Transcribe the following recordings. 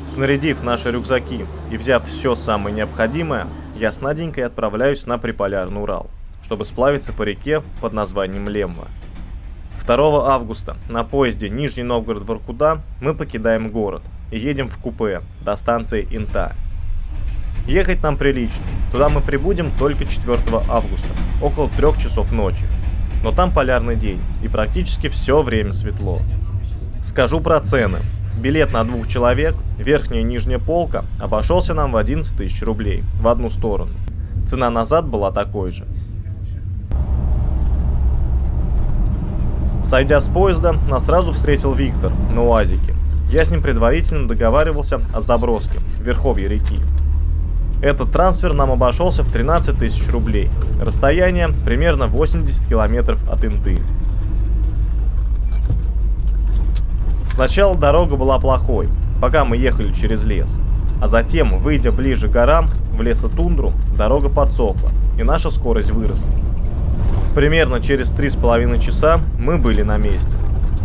Снарядив наши рюкзаки и взяв все самое необходимое, я с Наденькой отправляюсь на Приполярный Урал, чтобы сплавиться по реке под названием Лемва. 2 августа на поезде Нижний Новгород-Воркута мы покидаем город и едем в купе до станции Инта. Ехать нам прилично, туда мы прибудем только 4 августа, около 3 часов ночи. Но там полярный день и практически все время светло. Скажу про цены. Билет на 2 человек, верхняя и нижняя полка, обошелся нам в 11 тысяч рублей в одну сторону. Цена назад была такой же. Сойдя с поезда, нас сразу встретил Виктор на УАЗике. Я с ним предварительно договаривался о заброске в верховье реки. Этот трансфер нам обошелся в 13 тысяч рублей. Расстояние примерно 80 километров от Инты. Сначала дорога была плохой, пока мы ехали через лес. А затем, выйдя ближе к горам, в лесотундру, дорога подсохла, и наша скорость выросла. Примерно через 3,5 часа мы были на месте.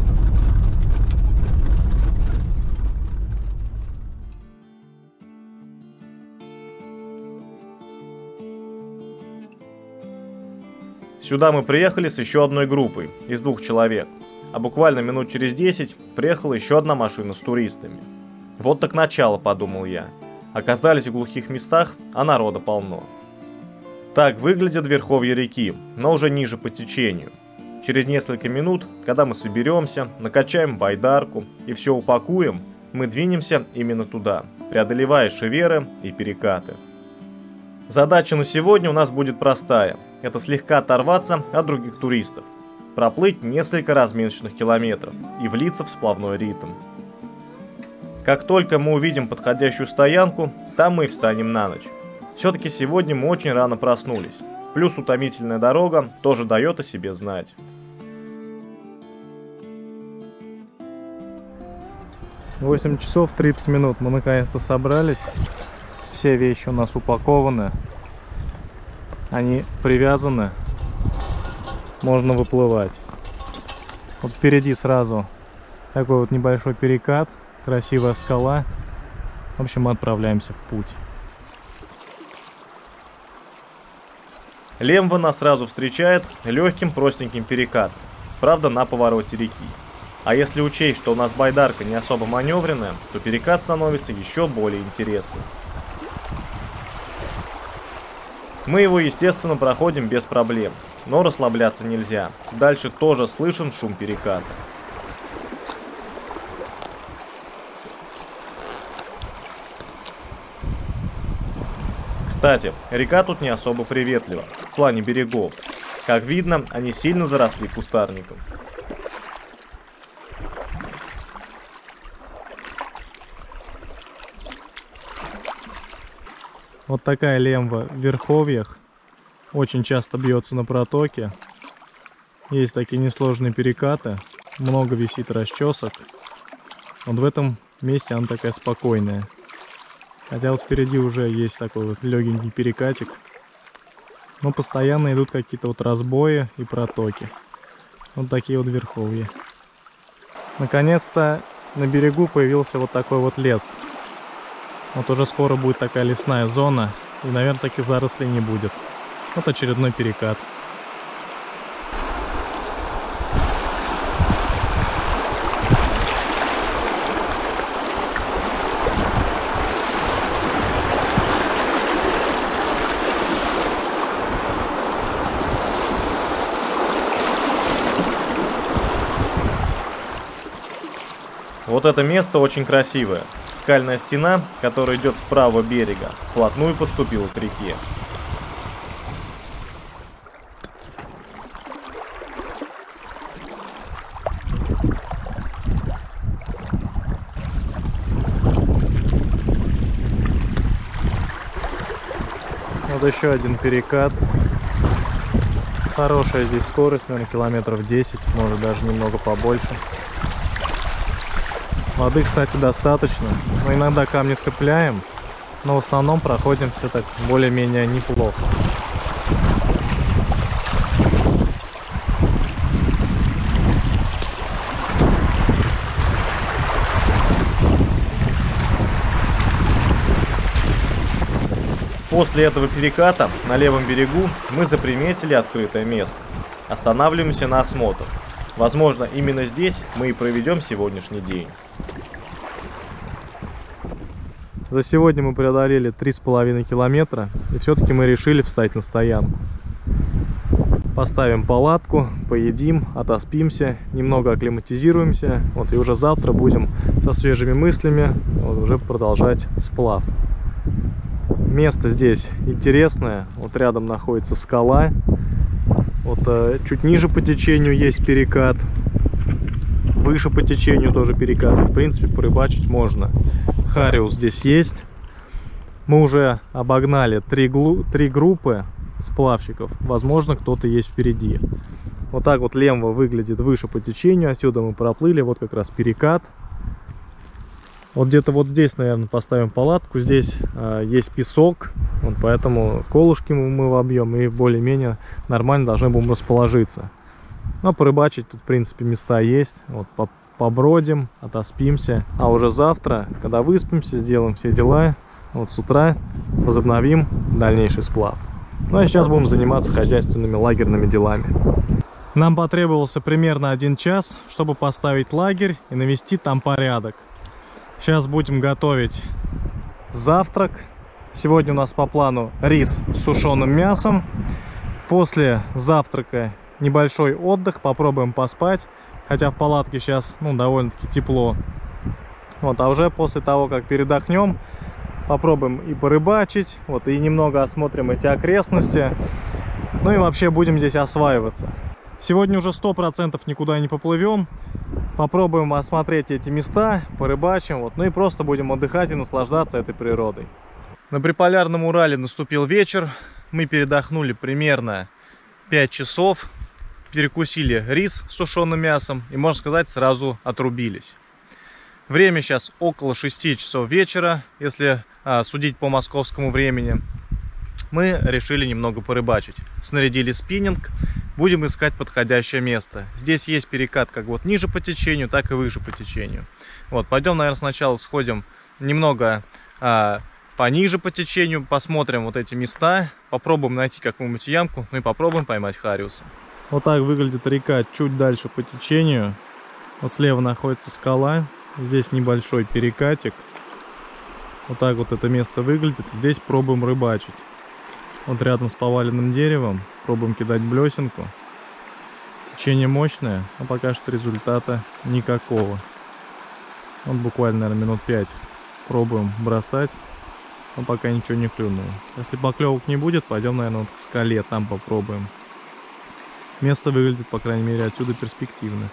Сюда мы приехали с еще одной группой, из 2 человек. А буквально минут через 10 приехала еще одна машина с туристами. Вот так начало, подумал я. Оказались в глухих местах, а народа полно. Так выглядят верховья реки, но уже ниже по течению. Через несколько минут, когда мы соберемся, накачаем байдарку и все упакуем, мы двинемся именно туда, преодолевая шеверы и перекаты. Задача на сегодня у нас будет простая. Это слегка оторваться от других туристов, проплыть несколько разминочных километров и влиться в сплавной ритм. Как только мы увидим подходящую стоянку, там мы и встанем на ночь. Все-таки сегодня мы очень рано проснулись, плюс утомительная дорога тоже дает о себе знать. «8 часов 30 минут, мы наконец-то собрались, все вещи у нас упакованы, они привязаны, можно выплывать. Вот впереди сразу такой вот небольшой перекат, красивая скала. В общем, мы отправляемся в путь. Лемва нас сразу встречает легким простеньким перекатом, правда на повороте реки. А если учесть, что у нас байдарка не особо маневренная, то перекат становится еще более интересным. Мы его, естественно, проходим без проблем, но расслабляться нельзя. Дальше тоже слышен шум переката. Кстати, река тут не особо приветлива в плане берегов. Как видно, они сильно заросли кустарником. Вот такая Лемва в верховьях. Очень часто бьется на протоке. Есть такие несложные перекаты. Много висит расчесок. Вот в этом месте она такая спокойная. Хотя вот впереди уже есть такой вот легенький перекатик. Но постоянно идут какие-то вот разбои и протоки. Вот такие вот верховья. Наконец-то на берегу появился вот такой вот лес. Вот уже скоро будет такая лесная зона. И, наверное, таки зарослей не будет. Вот очередной перекат. Вот это место очень красивое. Скальная стена, которая идет с правого берега, вплотную подступила к реке. Вот еще один перекат. Хорошая здесь скорость, наверное, километров 10, может даже немного побольше. Воды, кстати, достаточно. Мы иногда камни цепляем, но в основном проходим все так более-менее неплохо. После этого переката на левом берегу мы заприметили открытое место. Останавливаемся на осмотр. Возможно, именно здесь мы и проведем сегодняшний день. За сегодня мы преодолели 3,5 километра, и все-таки мы решили встать на стоянку. Поставим палатку, поедим, отоспимся, немного акклиматизируемся, и уже завтра будем со свежими мыслями уже продолжать сплав. Место здесь интересное, рядом находится скала, чуть ниже по течению есть перекат, выше по течению тоже перекат, в принципе порыбачить можно. Хариус здесь есть. Мы уже обогнали три группы сплавщиков, возможно, кто-то есть впереди. Вот так вот Лемва выглядит выше по течению, отсюда мы проплыли, вот как раз перекат. Вот где-то вот здесь, наверное, поставим палатку, здесь есть песок, поэтому колышки мы вобьем и более-менее нормально должны будем расположиться. Но порыбачить тут, в принципе, места есть, побродим, отоспимся, а уже завтра, когда выспимся, сделаем все дела, с утра возобновим дальнейший сплав. Ну а сейчас будем заниматься хозяйственными лагерными делами. Нам потребовался примерно 1 час, чтобы поставить лагерь и навести там порядок. Сейчас будем готовить завтрак. Сегодня у нас по плану рис с сушеным мясом. После завтрака небольшой отдых, попробуем поспать. Хотя в палатке сейчас довольно-таки тепло. А уже после того, как передохнем, попробуем и порыбачить, и немного осмотрим эти окрестности. Ну и вообще будем здесь осваиваться. Сегодня уже 100% никуда не поплывем. Попробуем осмотреть эти места, порыбачим, ну и просто будем отдыхать и наслаждаться этой природой. На Приполярном Урале наступил вечер. Мы передохнули примерно 5 часов. Перекусили рис с сушеным мясом и, можно сказать, сразу отрубились. Время сейчас около 6 часов вечера, если судить по московскому времени. Мы решили немного порыбачить. Снарядили спиннинг, будем искать подходящее место. Здесь есть перекат как ниже по течению, так и выше по течению. Пойдем, наверное, сначала сходим немного пониже по течению, посмотрим эти места, попробуем найти какую-нибудь ямку, и попробуем поймать хариуса. Вот так выглядит река чуть дальше по течению. Слева находится скала. Здесь небольшой перекатик. Вот так это место выглядит. Здесь пробуем рыбачить. Рядом с поваленным деревом пробуем кидать блесенку. Течение мощное, но пока что результата никакого. Буквально, наверное, минут 5 пробуем бросать, но пока ничего не клюнуло. Если поклевок не будет, пойдем, наверное, к скале, там попробуем. Место выглядит, по крайней мере, отсюда перспективно.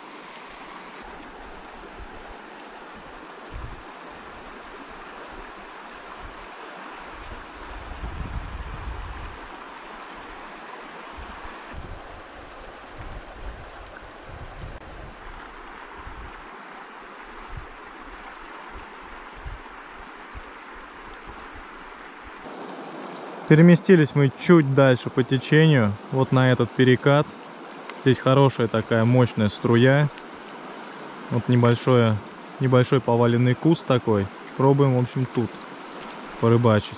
Переместились мы чуть дальше по течению, на этот перекат. Здесь хорошая такая мощная струя. Небольшой поваленный куст такой. Пробуем, в общем, тут порыбачить.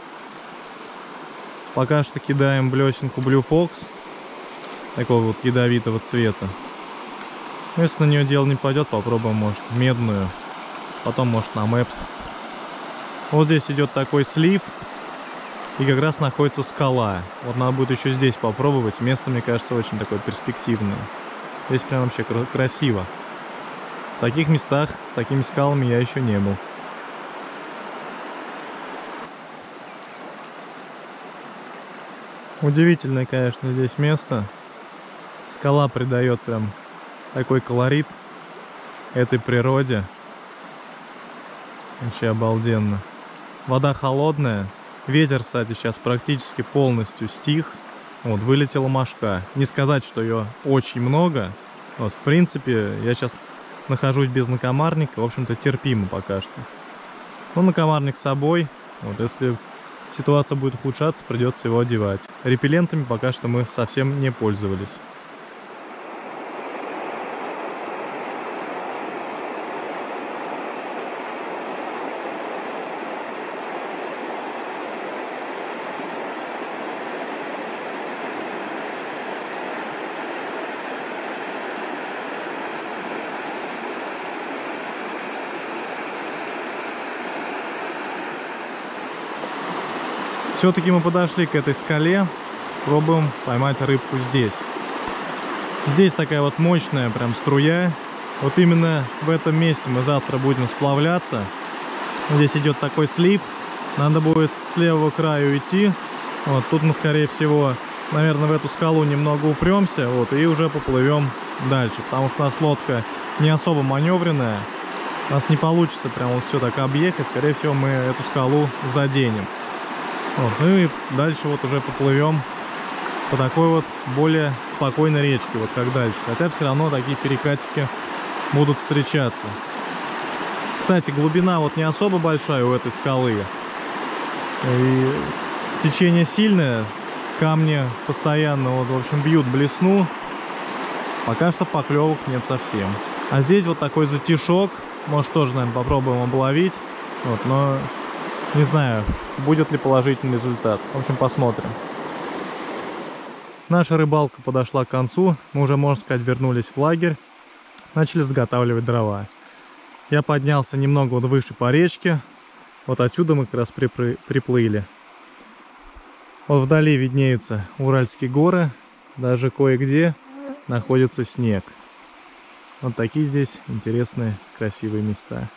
Пока что кидаем блесенку Blue Fox, такого ядовитого цвета. Если на нее дело не пойдет, попробуем, может, медную, потом, может, на Мэпс. Вот здесь идет такой слив. И как раз находится скала. Надо будет еще здесь попробовать. Место, мне кажется, очень такое перспективное. Здесь прям вообще красиво. В таких местах с такими скалами я еще не был. Удивительное, конечно, здесь место. Скала придает прям такой колорит этой природе. Вообще обалденно. Вода холодная. Ветер, кстати, сейчас практически полностью стих. Вылетела мошка. Не сказать, что ее очень много. В принципе, я сейчас нахожусь без накомарника. В общем-то, терпимо пока что. Накомарник с собой. Если ситуация будет ухудшаться, придется его одевать. Репеллентами пока что мы совсем не пользовались. Все-таки мы подошли к этой скале. Пробуем поймать рыбку здесь. Здесь такая вот мощная прям струя. Вот именно в этом месте мы завтра будем сплавляться. Здесь идет такой слив. Надо будет с левого краю идти. Вот тут мы, скорее всего, наверное, в эту скалу немного упремся. Вот, и уже поплывем дальше. Потому что у нас лодка не особо маневренная. У нас не получится прям вот все так объехать. Скорее всего, мы эту скалу заденем. Вот, ну и дальше вот уже поплывем по такой вот более спокойной речке, вот как дальше. Хотя все равно такие перекатики будут встречаться. Кстати, глубина вот не особо большая у этой скалы. И течение сильное, камни постоянно, вот, в общем, бьют блесну. Пока что поклевок нет совсем. А здесь вот такой затишок. Может, тоже, наверное, попробуем обловить. Вот, но не знаю, будет ли положительный результат. В общем, посмотрим. Наша рыбалка подошла к концу. Мы уже, можно сказать, вернулись в лагерь. Начали заготавливать дрова. Я поднялся немного вот выше по речке. Вот отсюда мы как раз приплыли. Вот вдали виднеются Уральские горы. Даже кое-где находится снег. Вот такие здесь интересные, красивые места.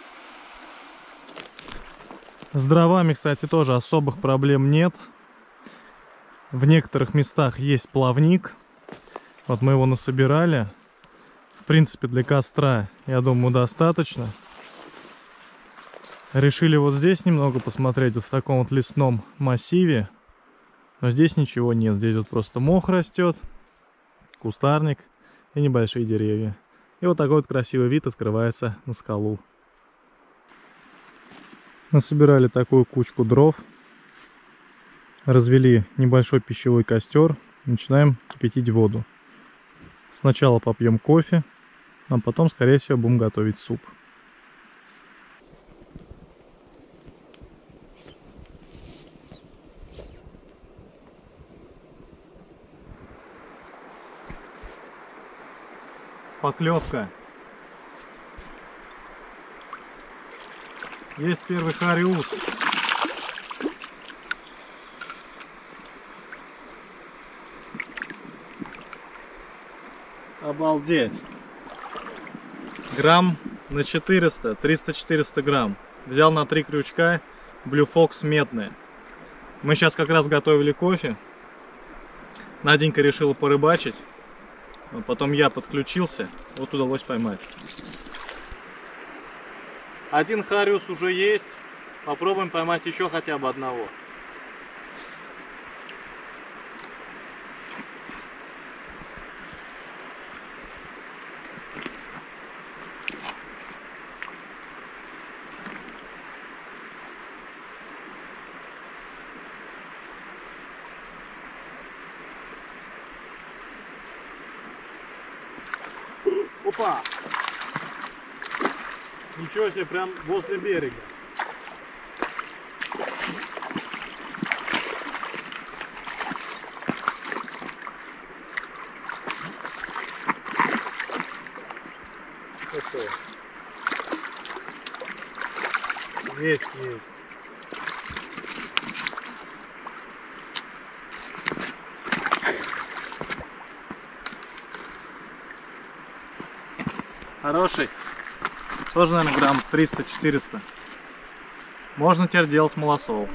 С дровами, кстати, тоже особых проблем нет. В некоторых местах есть плавник. Вот мы его насобирали. В принципе, для костра, я думаю, достаточно. Решили вот здесь немного посмотреть, вот в таком вот лесном массиве. Но здесь ничего нет. Здесь вот просто мох растет, кустарник и небольшие деревья. И вот такой вот красивый вид открывается на скалу. Насобирали такую кучку дров. Развели небольшой пищевой костер. Начинаем кипятить воду. Сначала попьем кофе, а потом, скорее всего, будем готовить суп. Поклевка. Есть первый хариус. Обалдеть. Грамм на 400, 300-400 грамм. Взял на 3 крючка, Blue Fox медные. Мы сейчас как раз готовили кофе. Наденька решила порыбачить. Потом я подключился. Вот удалось поймать. Один хариус уже есть. Попробуем поймать еще хотя бы одного. Опа! Ничего себе, прям возле берега. Какой? Есть. Хороший. Тоже, наверное, грамм 300-400. Можно теперь делать малосол.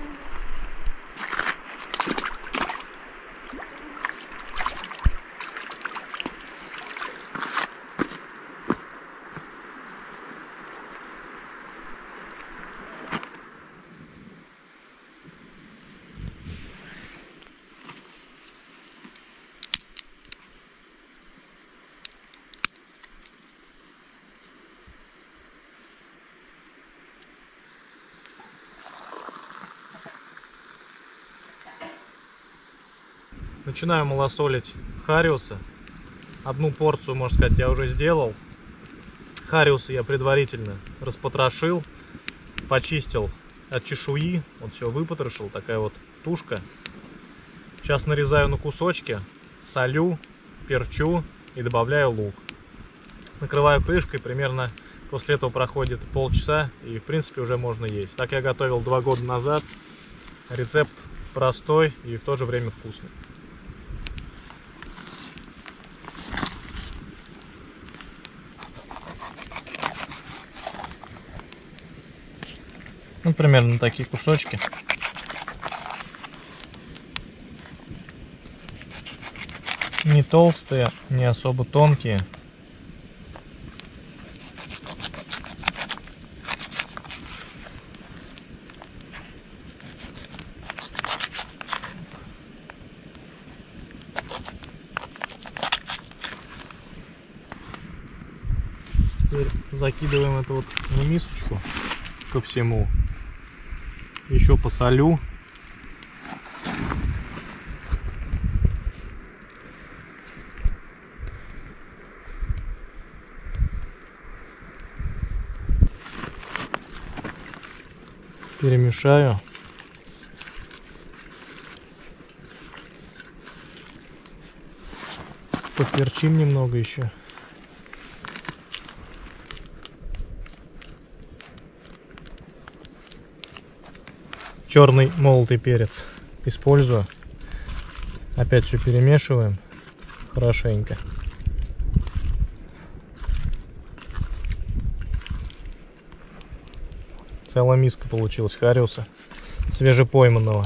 Начинаю малосолить хариуса. Одну порцию, можно сказать, я уже сделал. Хариуса я предварительно распотрошил, почистил от чешуи. Вот все выпотрошил, такая вот тушка. Сейчас нарезаю на кусочки, солю, перчу и добавляю лук. Накрываю крышкой, примерно после этого проходит полчаса и в принципе уже можно есть. Так я готовил 2 года назад. Рецепт простой и в то же время вкусный. Ну, примерно такие кусочки. Не толстые, не особо тонкие. Теперь закидываем это вот в мисочку ко всему. Еще посолю. Перемешаю. Поперчим немного еще. Черный молотый перец использую. Опять все перемешиваем хорошенько. Целая миска получилась хариуса свежепойманного.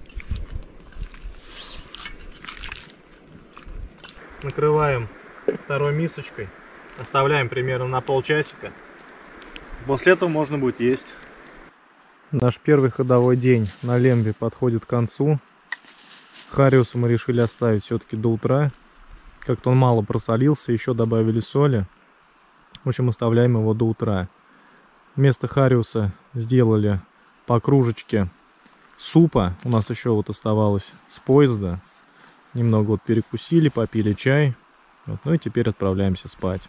Накрываем второй мисочкой. Оставляем примерно на полчасика. После этого можно будет есть. Наш первый ходовой день на Лембе подходит к концу. Хариуса мы решили оставить все-таки до утра. Как-то он мало просолился, еще добавили соли. В общем, оставляем его до утра. Вместо хариуса сделали по кружечке супа. У нас еще вот оставалось с поезда. Немного вот перекусили, попили чай. Вот, ну и теперь отправляемся спать.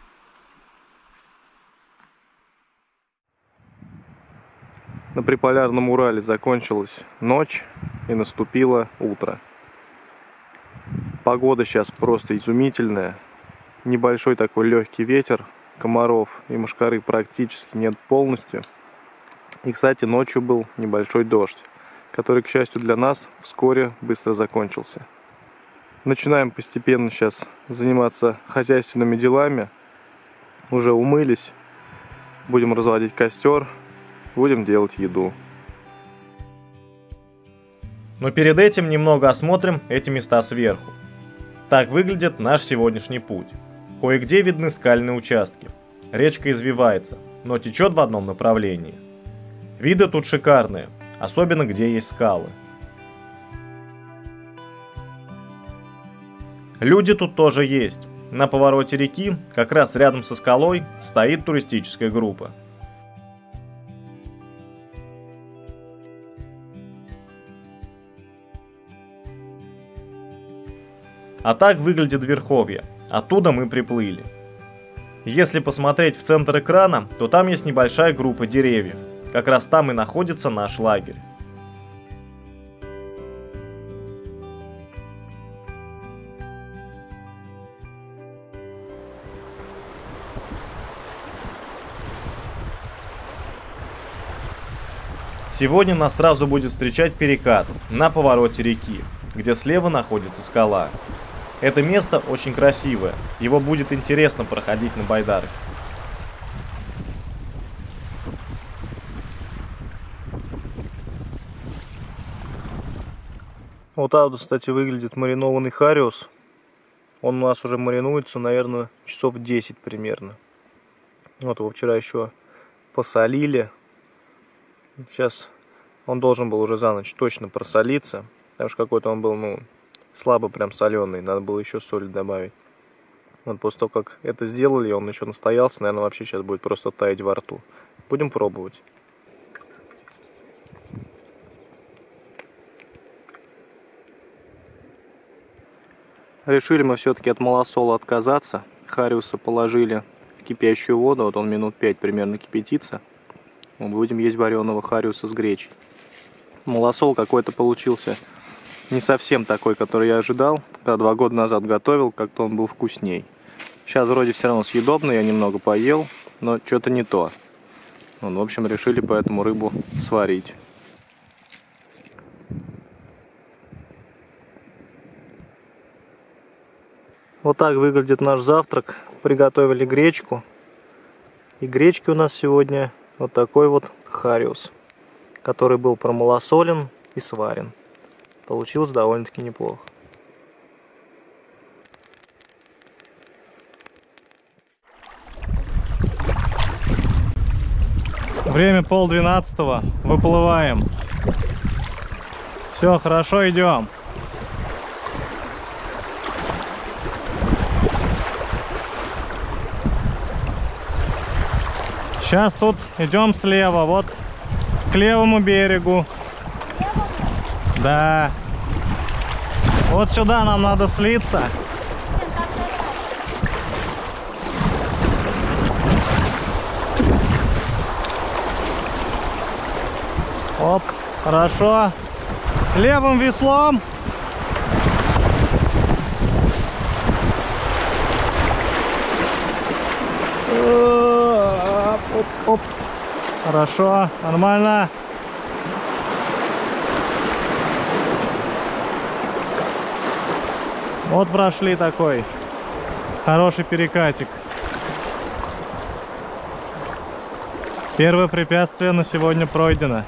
На Приполярном Урале закончилась ночь и наступило утро. Погода сейчас просто изумительная. Небольшой такой легкий ветер, комаров и мошкары практически нет полностью. И, кстати, ночью был небольшой дождь, который, к счастью для нас, вскоре быстро закончился. Начинаем постепенно сейчас заниматься хозяйственными делами. Уже умылись, будем разводить костер. Будем делать еду. Но перед этим немного осмотрим эти места сверху. Так выглядит наш сегодняшний путь. Кое-где видны скальные участки. Речка извивается, но течет в одном направлении. Виды тут шикарные, особенно где есть скалы. Люди тут тоже есть. На повороте реки, как раз рядом со скалой, стоит туристическая группа. А так выглядит Верховье. Оттуда мы приплыли. Если посмотреть в центр экрана, то там есть небольшая группа деревьев. Как раз там и находится наш лагерь. Сегодня нас сразу будет встречать перекат на повороте реки, где слева находится скала. Это место очень красивое, его будет интересно проходить на байдарке. Вот так вот, кстати, выглядит маринованный хариус. Он у нас уже маринуется, наверное, часов 10 примерно. Вот его вчера еще посолили. Сейчас он должен был уже за ночь точно просолиться, потому что какой-то он был, слабо прям соленый, надо было еще соль добавить. Вот после того, как это сделали, он еще настоялся, наверное, вообще сейчас будет просто таять во рту. Будем пробовать. Решили мы все-таки от малосола отказаться. Хариуса положили в кипящую воду, вот он минут 5 примерно кипятится. Мы будем есть вареного хариуса с гречей. Малосол какой-то получился не совсем такой, который я ожидал. Когда 2 года назад готовил, как-то он был вкусней. Сейчас вроде все равно съедобный, я немного поел, но что-то не то. В общем, решили поэтому рыбу сварить. Вот так выглядит наш завтрак. Приготовили гречку. И гречки у нас сегодня вот такой вот хариус, который был промалосолен и сварен. Получилось довольно-таки неплохо. Время 11:30. Выплываем. Все, хорошо, идем. Сейчас тут идем слева, вот к левому берегу. Да. Вот сюда нам надо слиться. Оп, хорошо. Левым веслом. Оп, оп. Хорошо, нормально. Вот прошли такой хороший перекатик. Первое препятствие на сегодня пройдено.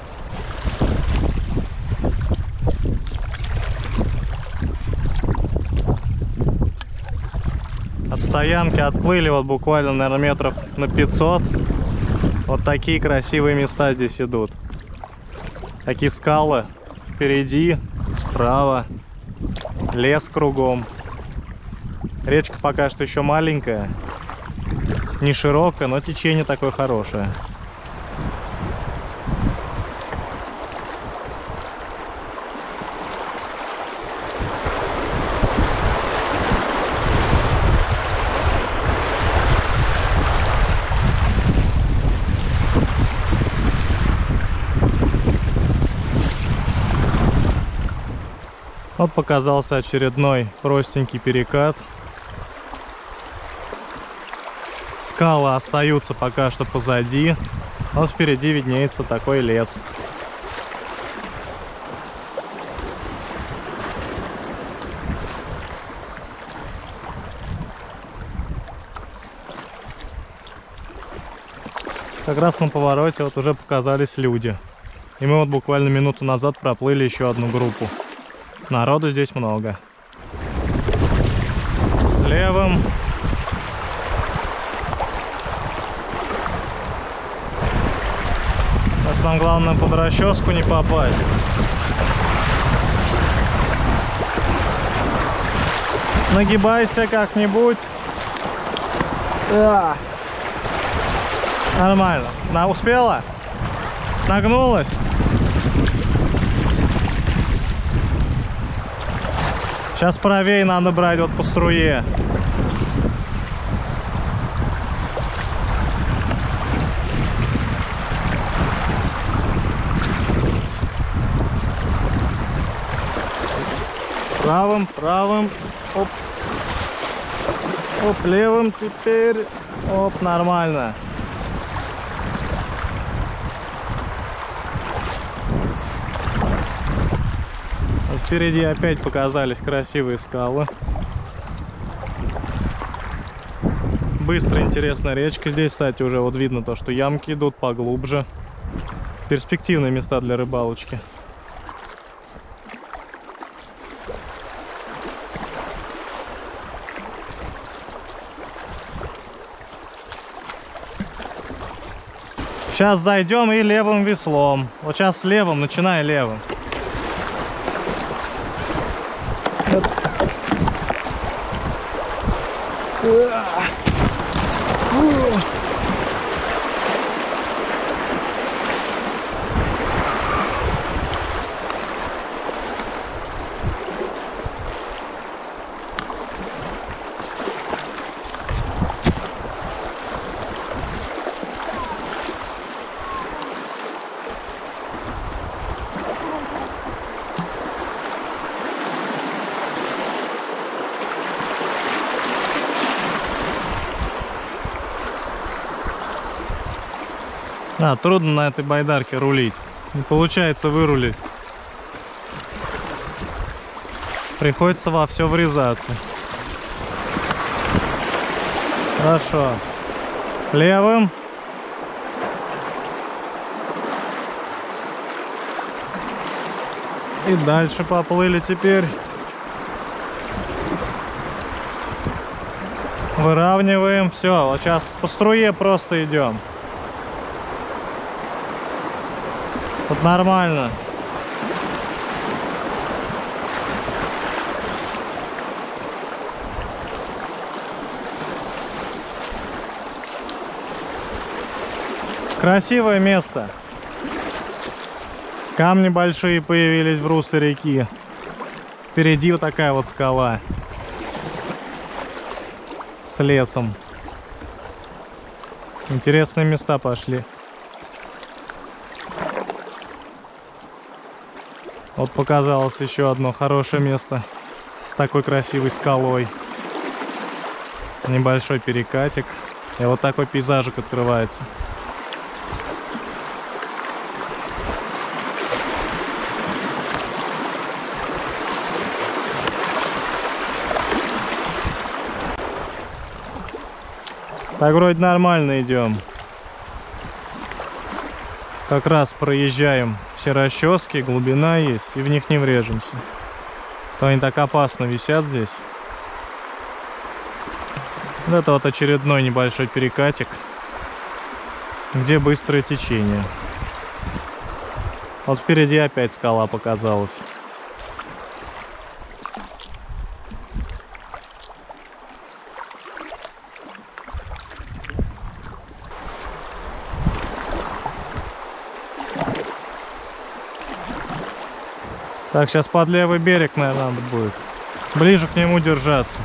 От стоянки отплыли вот буквально, наверное, метров на 500. Вот такие красивые места здесь идут. Такие скалы впереди, справа, лес кругом. Речка пока что еще маленькая, не широкая, но течение такое хорошее. Вот показался очередной простенький перекат. Скалы остаются пока что позади. Вот впереди виднеется такой лес. Как раз на повороте вот уже показались люди. И мы вот буквально минуту назад проплыли еще одну группу. Народу здесь много. Левым. Сейчас нам главное под расческу не попасть. Нагибайся как-нибудь. Нормально. Успела? Нагнулась? Сейчас правее надо брать вот по струе. Правым, правым. Оп. Оп, левым теперь. Оп, нормально. Впереди опять показались красивые скалы. Быстро, интересная речка. Здесь, кстати, уже вот видно то, что ямки идут поглубже. Перспективные места для рыбалочки. Сейчас зайдем и левым веслом. Вот сейчас левым, начинай левым. Трудно на этой байдарке рулить. Не получается вырулить. Приходится во все врезаться. Хорошо. Левым. И дальше поплыли теперь. Выравниваем. Все, вот сейчас по струе просто идем. Тут нормально. Красивое место. Камни большие появились в русле реки. Впереди вот такая вот скала с лесом. Интересные места пошли. Вот показалось еще одно хорошее место с такой красивой скалой. Небольшой перекатик. И вот такой пейзажик открывается. Так вроде нормально идем. Как раз проезжаем все расчески, глубина есть, и в них не врежемся. То они так опасно висят здесь. Вот это вот очередной небольшой перекатик, где быстрое течение. Вот впереди опять скала показалась. Так, сейчас под левый берег, наверное, надо будет. Ближе к нему держаться.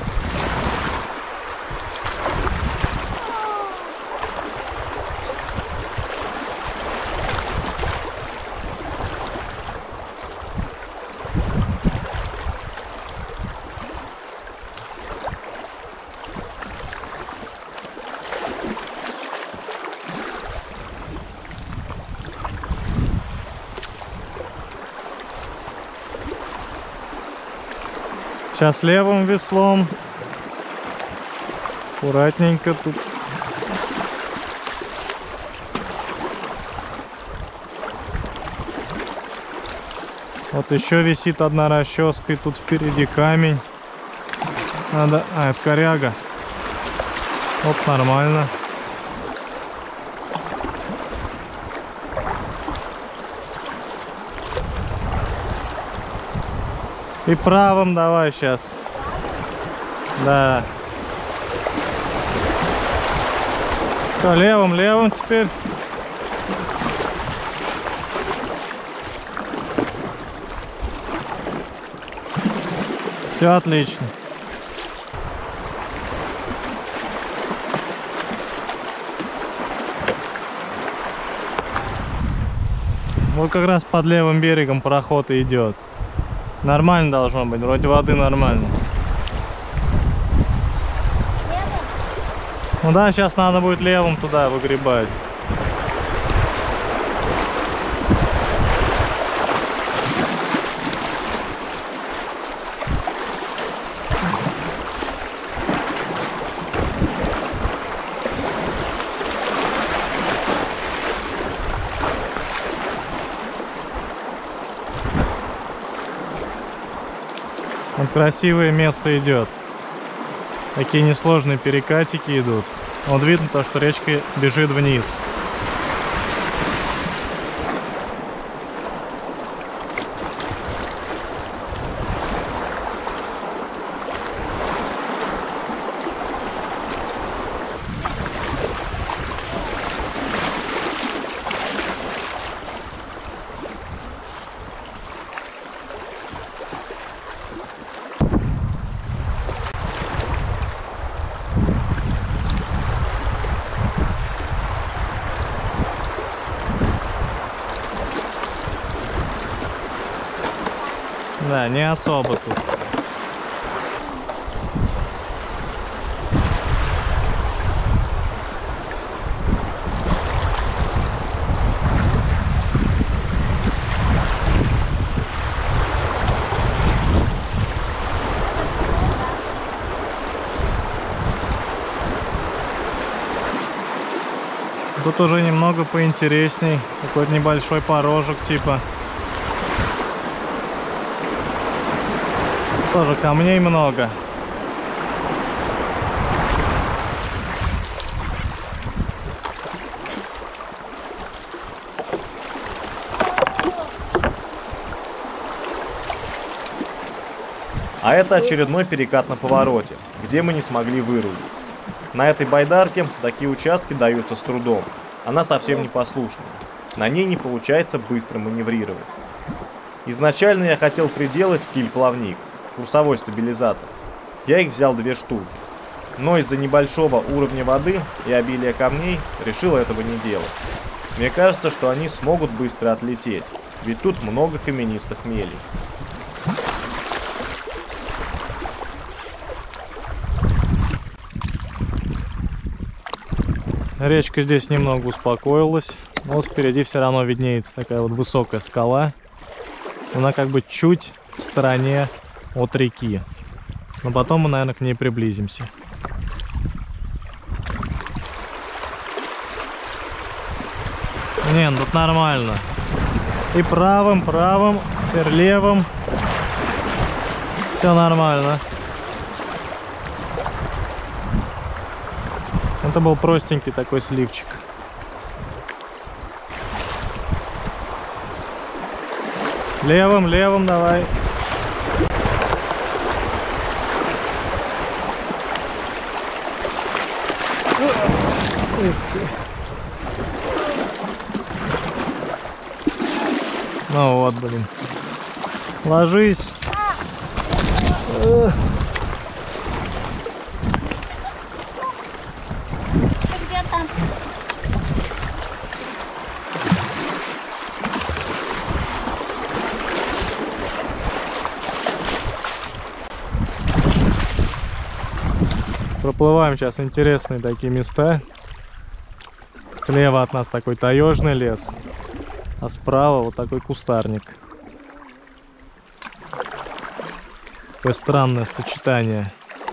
Сейчас левым веслом. Аккуратненько тут. Вот еще висит одна расческа, и тут впереди камень. Надо... А, это коряга. Вот нормально. И правым давай сейчас. Да. Все, левым теперь. Все отлично. Вот как раз под левым берегом пароход и идет. Нормально должно быть, вроде воды нормально. Ну да, сейчас надо будет левым туда выгребать. Вот красивое место идет. Такие несложные перекатики идут. Вот видно то, что речка бежит вниз. Да, не особо тут. Тут уже немного поинтересней. Какой-то небольшой порожек типа. Тоже камней много. А это очередной перекат на повороте, где мы не смогли вырулить. На этой байдарке такие участки даются с трудом. Она совсем непослушная. На ней не получается быстро маневрировать. Изначально я хотел приделать киль-плавник, курсовой стабилизатор. Я их взял 2 штуки. Но из-за небольшого уровня воды и обилия камней решил этого не делать. Мне кажется, что они смогут быстро отлететь, ведь тут много каменистых мелей. Речка здесь немного успокоилась, но вот впереди все равно виднеется такая вот высокая скала. Она как бы чуть в стороне от реки. Но потом мы, наверное, к ней приблизимся. Не, ну тут нормально. И правым, теперь левым. Все нормально. Это был простенький такой сливчик. Левым давай. Ну вот, блин. Ложись. Где там? Проплываем сейчас интересные такие места. Слева от нас такой таежный лес, а справа вот такой кустарник. Такое странное сочетание.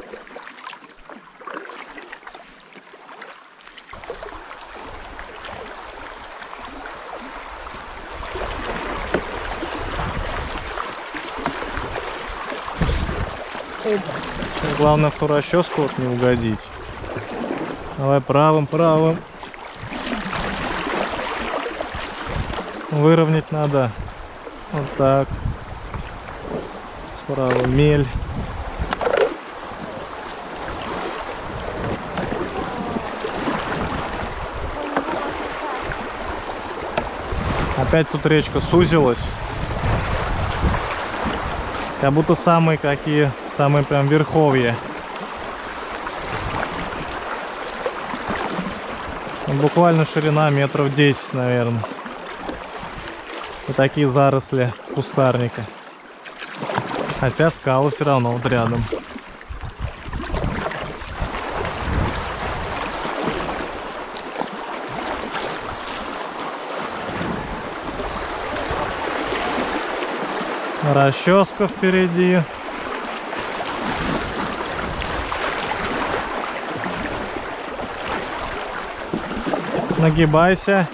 Главное в ту расческу вот не угодить. Давай правым. Выровнять надо. Вот так. Справа мель. Опять тут речка сузилась. Как будто самые прям верховья. Буквально ширина метров 10, наверное. И такие заросли кустарника. Хотя скалы все равно вот рядом. Расческа впереди. Нагибайся.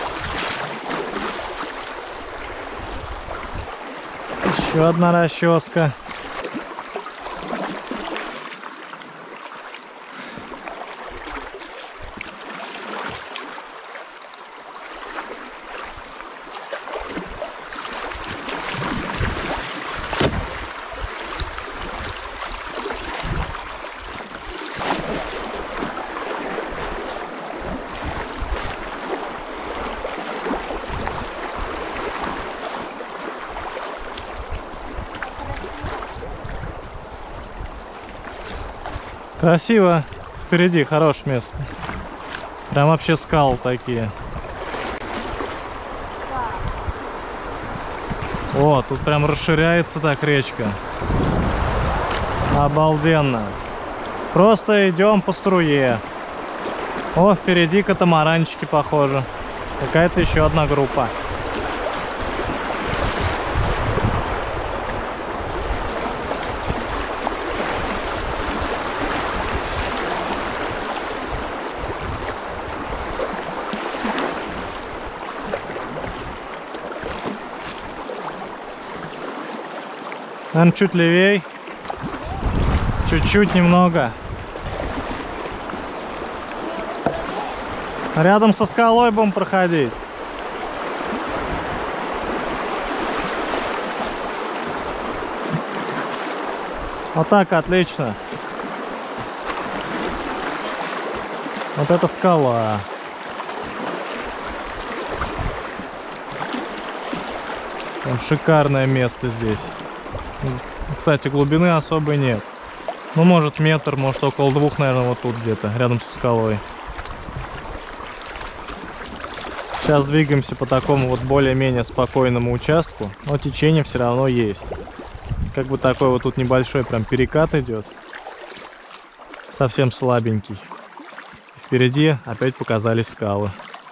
Еще одна расческа. Красиво. Впереди хорошее место. Прям вообще скалы такие. О, тут прям расширяется так речка. Обалденно. Просто идем по струе. О, впереди катамаранчики, похоже. Какая-то еще одна группа. Наверное, чуть левей. Чуть-чуть немного. Рядом со скалой будем проходить. Вот так, отлично. Вот это скала. Там шикарное место здесь. Кстати, глубины особой нет. Ну, может, метр, может, около 2, наверное, вот тут где-то, рядом со скалой. Сейчас двигаемся по такому вот более-менее спокойному участку, но течение все равно есть. Как бы такой вот тут небольшой прям перекат идет. Совсем слабенький. Впереди опять показались скалы.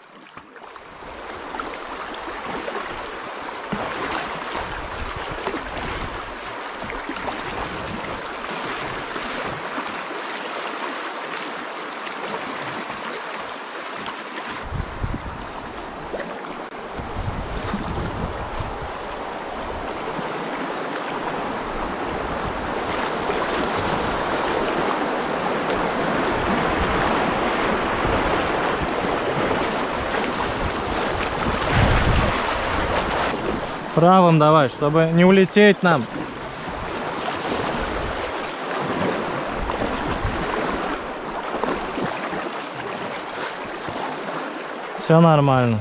Правым давай, чтобы не улететь нам. Все нормально.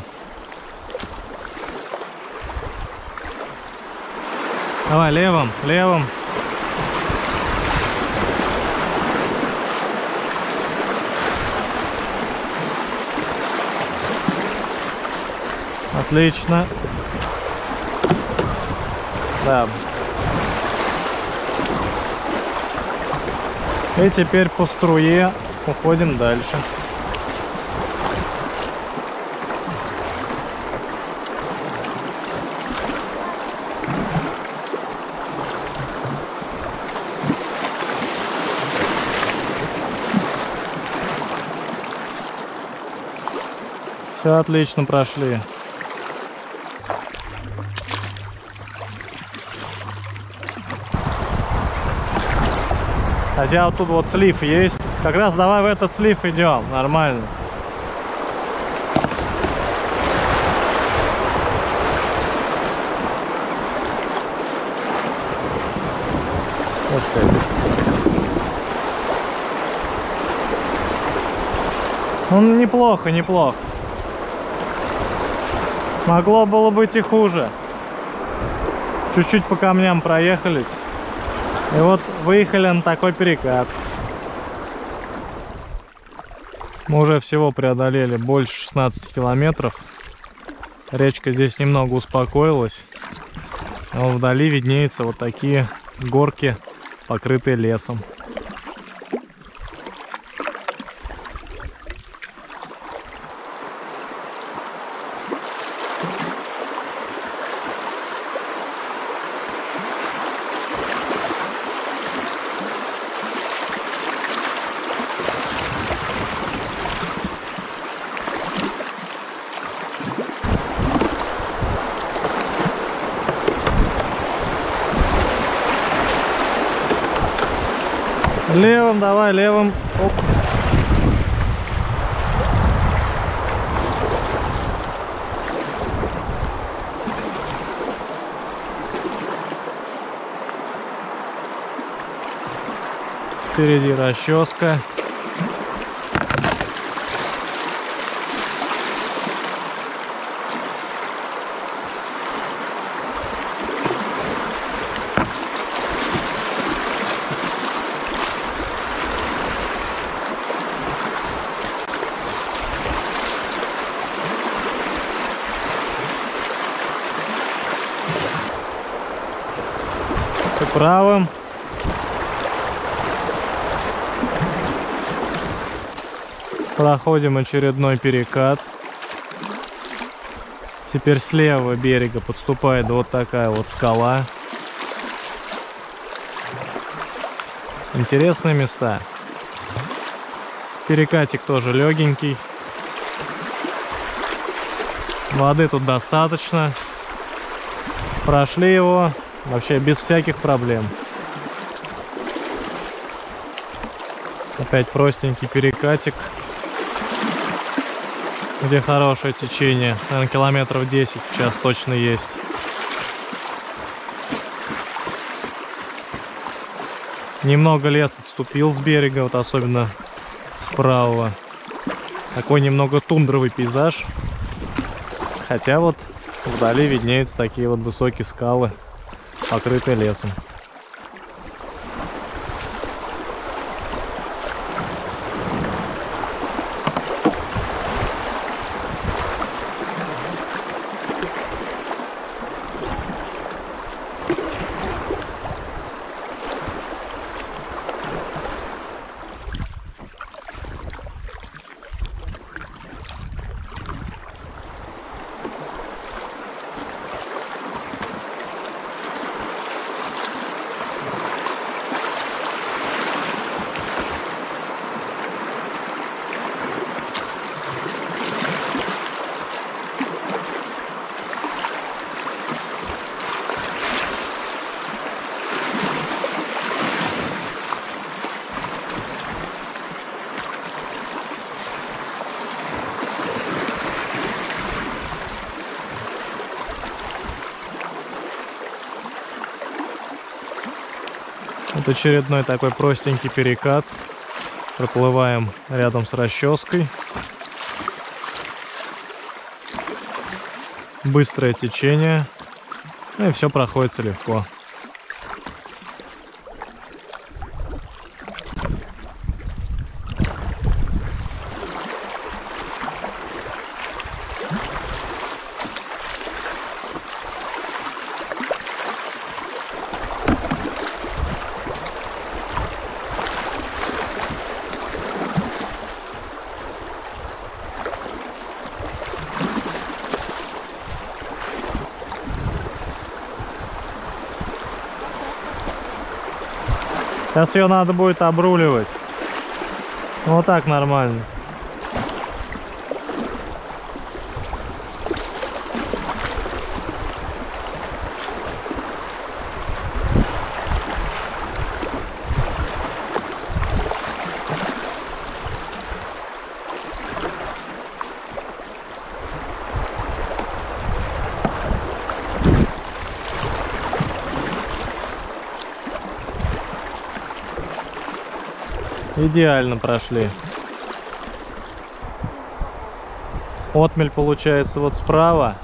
Давай левым, левым. Отлично. Да. И теперь по струе уходим дальше. Все отлично прошли. Хотя вот тут вот слив есть. Как раз давай в этот слив идем. Нормально. Вот это. Ну, неплохо, неплохо. Могло было быть и хуже. Чуть-чуть по камням проехались. И вот выехали на такой перекат. Мы уже всего преодолели больше 16 километров. Речка здесь немного успокоилась. А вдали виднеются вот такие горки, покрытые лесом. Левым давай, левым. Оп. Впереди расческа. Правым. Проходим очередной перекат. Теперь с левого берега подступает вот такая вот скала. Интересные места. Перекатик тоже легенький. Воды тут достаточно. Прошли его. Вообще без всяких проблем. Опять простенький перекатик, где хорошее течение. Наверное, километров 10 в час точно есть. Немного лес отступил с берега, вот особенно с правого. Такой немного тундровый пейзаж. Хотя вот вдали виднеются такие вот высокие скалы, покрытые лесом. Вот очередной такой простенький перекат. Проплываем рядом с расческой. Быстрое течение. Ну и все проходится легко. Сейчас ее надо будет обруливать. Вот так нормально. Идеально прошли. Отмель получается вот справа.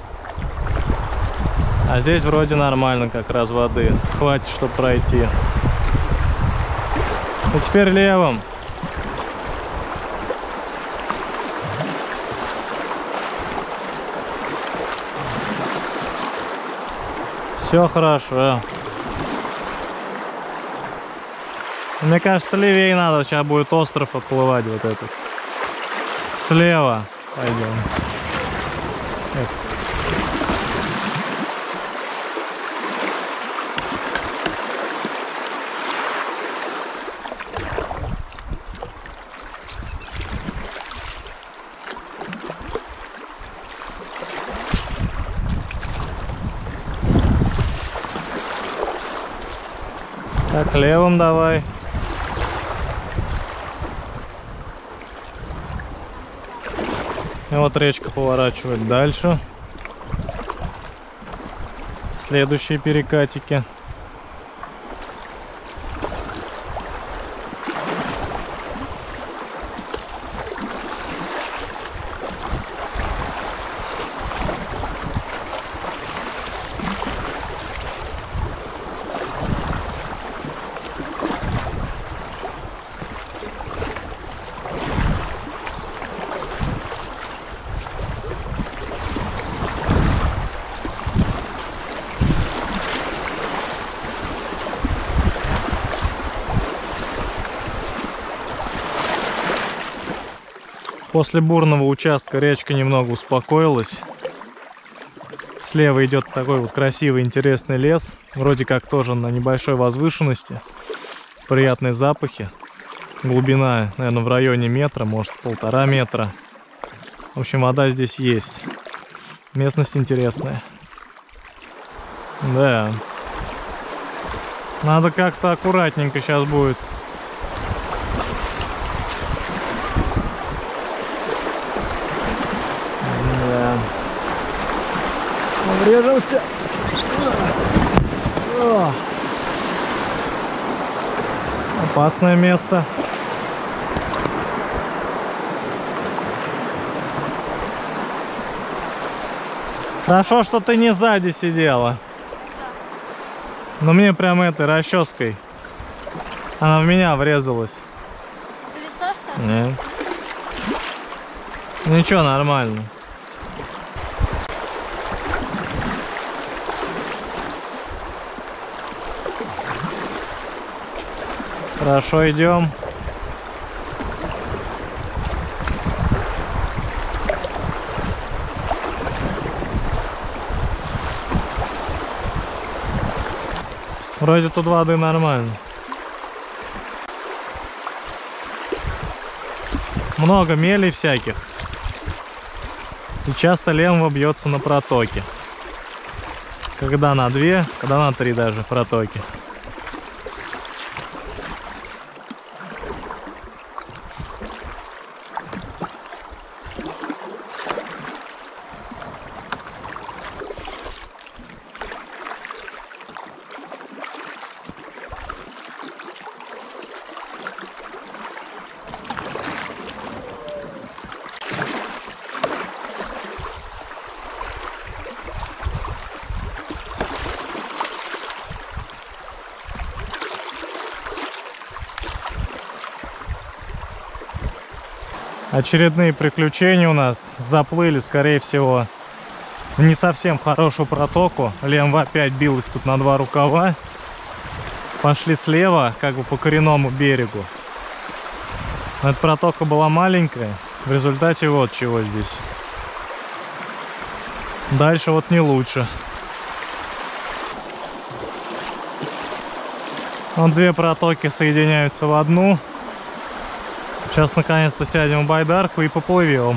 А здесь вроде нормально как раз воды. Хватит, чтобы пройти. И теперь левым. Все хорошо. Мне кажется, левее надо. Сейчас будет остров отплывать вот этот. Слева пойдем. Так, левым давай. И вот речка поворачивает дальше. Следующие перекатики. После бурного участка речка немного успокоилась. Слева идет такой вот красивый, интересный лес. Вроде как тоже на небольшой возвышенности. Приятные запахи. Глубина, наверное, в районе метра, может 1,5 метра. В общем, вода здесь есть. Местность интересная. Да. Надо как-то аккуратненько сейчас будет. Да. Врежемся. Опасное место. Хорошо, что ты не сзади сидела. Но мне прям этой расческой. Она в меня врезалась. В лицо, что ли? Нет. Ничего, нормально. Хорошо, идем. Вроде тут воды нормально. Много мелей всяких. И часто лемва бьется на протоке. Когда на 2, когда на 3 даже протоки. Очередные приключения у нас. Заплыли, скорее всего, в не совсем хорошую протоку. Лемва опять билась тут на 2 рукава. Пошли слева, как бы по коренному берегу. Но эта протока была маленькая. В результате вот чего здесь. Дальше вот не лучше. Вот 2 протоки соединяются в одну. Сейчас наконец-то сядем в байдарку и поплывем.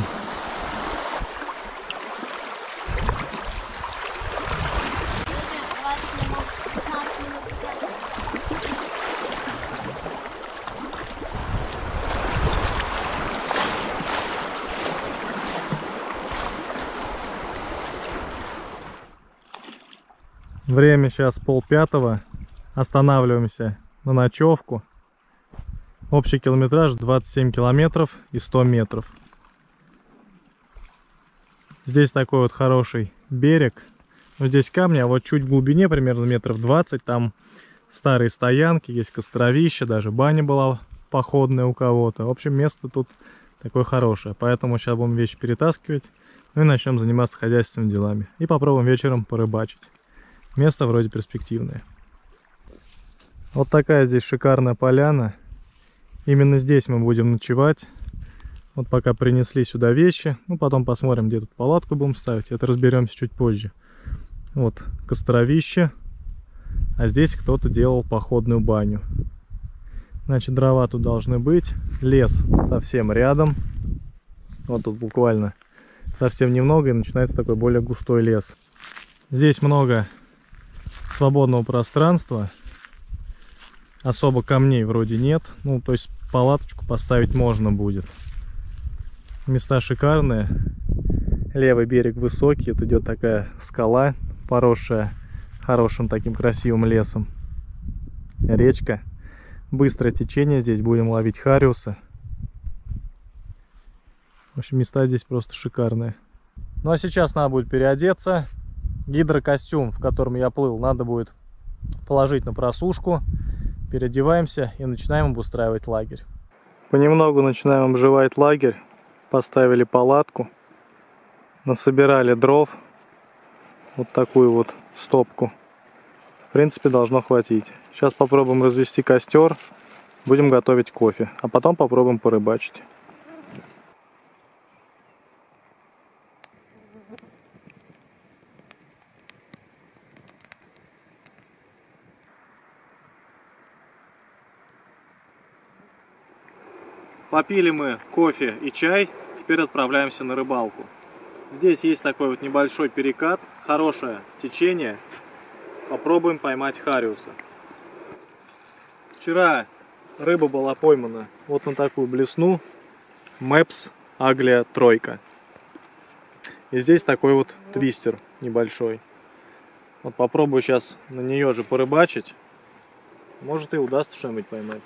Время сейчас 4:30. Останавливаемся на ночевку. Общий километраж 27 километров и 100 метров. Здесь такой вот хороший берег. Вот здесь камни, а вот чуть в глубине, примерно метров 20, там старые стоянки, есть костровище, даже баня была походная у кого-то. В общем, место тут такое хорошее. Поэтому сейчас будем вещи перетаскивать. Ну и начнем заниматься хозяйственными делами. И попробуем вечером порыбачить. Место вроде перспективное. Вот такая здесь шикарная поляна. Именно здесь мы будем ночевать. Вот пока принесли сюда вещи. Ну, потом посмотрим, где тут палатку будем ставить. Это разберемся чуть позже. Вот костровище. А здесь кто-то делал походную баню. Значит, дрова тут должны быть. Лес совсем рядом. Вот тут буквально совсем немного, и начинается такой более густой лес. Здесь много свободного пространства. Особо камней вроде нет. Ну, то есть палаточку поставить можно будет. Места шикарные. Левый берег высокий. Это идет такая скала, поросшая хорошим таким красивым лесом. Речка. Быстрое течение. Здесь будем ловить хариуса. В общем, места здесь просто шикарные. Ну а сейчас надо будет переодеться. Гидрокостюм, в котором я плыл, надо будет положить на просушку. Переодеваемся и начинаем обустраивать лагерь. Понемногу начинаем обживать лагерь. Поставили палатку. Насобирали дров. Вот такую вот стопку. В принципе, должно хватить. Сейчас попробуем развести костер. Будем готовить кофе. А потом попробуем порыбачить. Попили мы кофе и чай, теперь отправляемся на рыбалку. Здесь есть такой вот небольшой перекат, хорошее течение. Попробуем поймать хариуса. Вчера рыба была поймана вот на такую блесну. Мэпс Аглия тройка. И здесь такой вот твистер небольшой. Вот попробую сейчас на нее же порыбачить. Может и удастся что-нибудь поймать.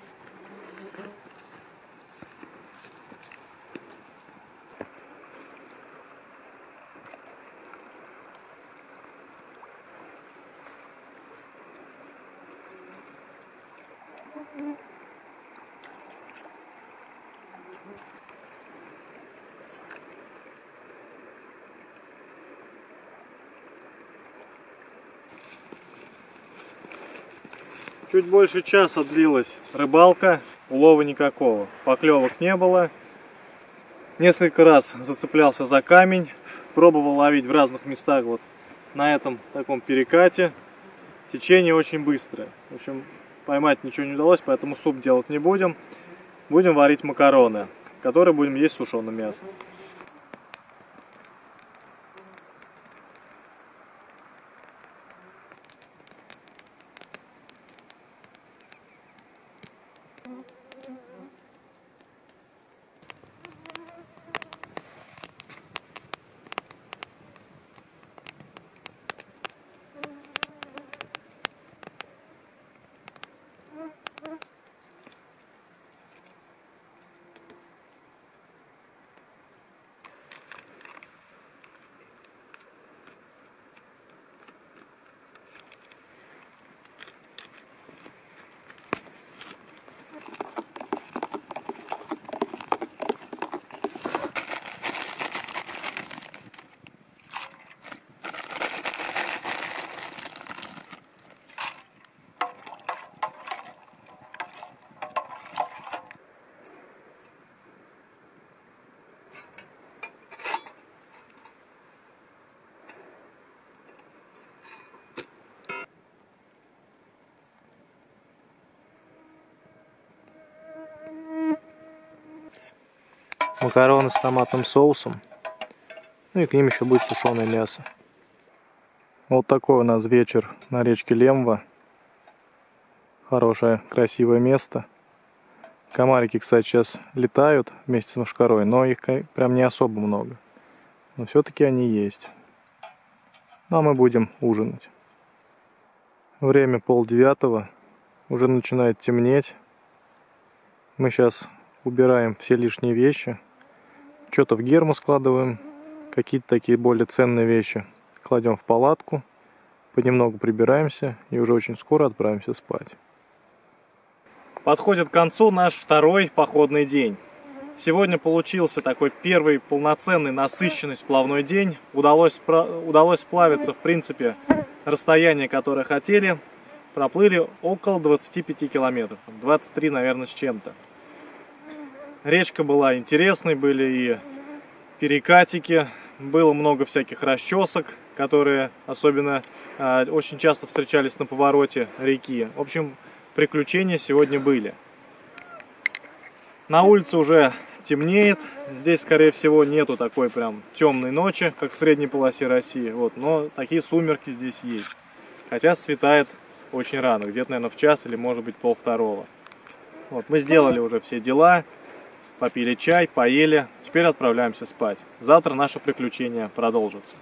Чуть больше часа длилась рыбалка, улова никакого, поклевок не было. Несколько раз зацеплялся за камень, пробовал ловить в разных местах вот на этом таком перекате. Течение очень быстрое. В общем, поймать ничего не удалось, поэтому суп делать не будем. Будем варить макароны, которые будем есть с сушеным мясом. Макароны с томатным соусом. Ну и к ним еще будет сушеное мясо. Вот такой у нас вечер на речке Лемва. Хорошее, красивое место. Комарики, кстати, сейчас летают вместе с мошкарой, но их прям не особо много. Но все-таки они есть. Ну а мы будем ужинать. Время 8:30. Уже начинает темнеть. Мы сейчас убираем все лишние вещи. Что-то в герму складываем. Какие-то такие более ценные вещи кладем в палатку. Понемногу прибираемся и уже очень скоро отправимся спать. Подходит к концу наш второй походный день. Сегодня получился такой первый полноценный, насыщенный сплавной день. Удалось сплавиться, в принципе, расстояние, которое хотели. Проплыли около 25 километров. 23, наверное, с чем-то. Речка была интересной, были и перекатики, было много всяких расчесок, которые особенно очень часто встречались на повороте реки. В общем, приключения сегодня были. На улице уже темнеет, здесь, скорее всего, нету такой прям темной ночи, как в средней полосе России, вот, но такие сумерки здесь есть. Хотя светает очень рано, где-то, наверное, в час или, может быть, 1:30. Вот, мы сделали уже все дела. Попили чай, поели. Теперь отправляемся спать. Завтра наше приключение продолжится.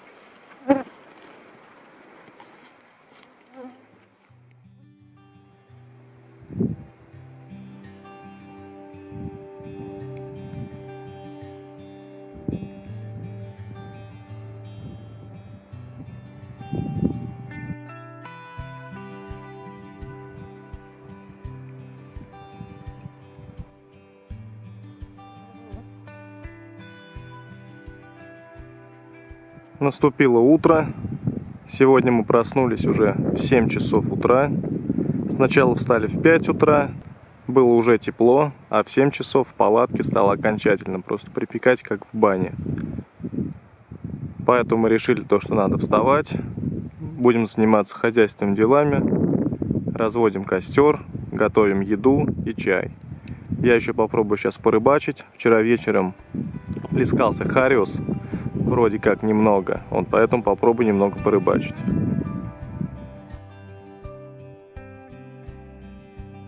Наступило утро. Сегодня мы проснулись уже в 7 часов утра. Сначала встали в 5 утра. Было уже тепло, а в 7 часов в палатке стало окончательно просто припекать, как в бане. Поэтому мы решили то, что надо вставать. Будем заниматься хозяйственными делами. Разводим костер, готовим еду и чай. Я еще попробую сейчас порыбачить. Вчера вечером плескался хариус. Вроде как немного, вот поэтому попробую немного порыбачить.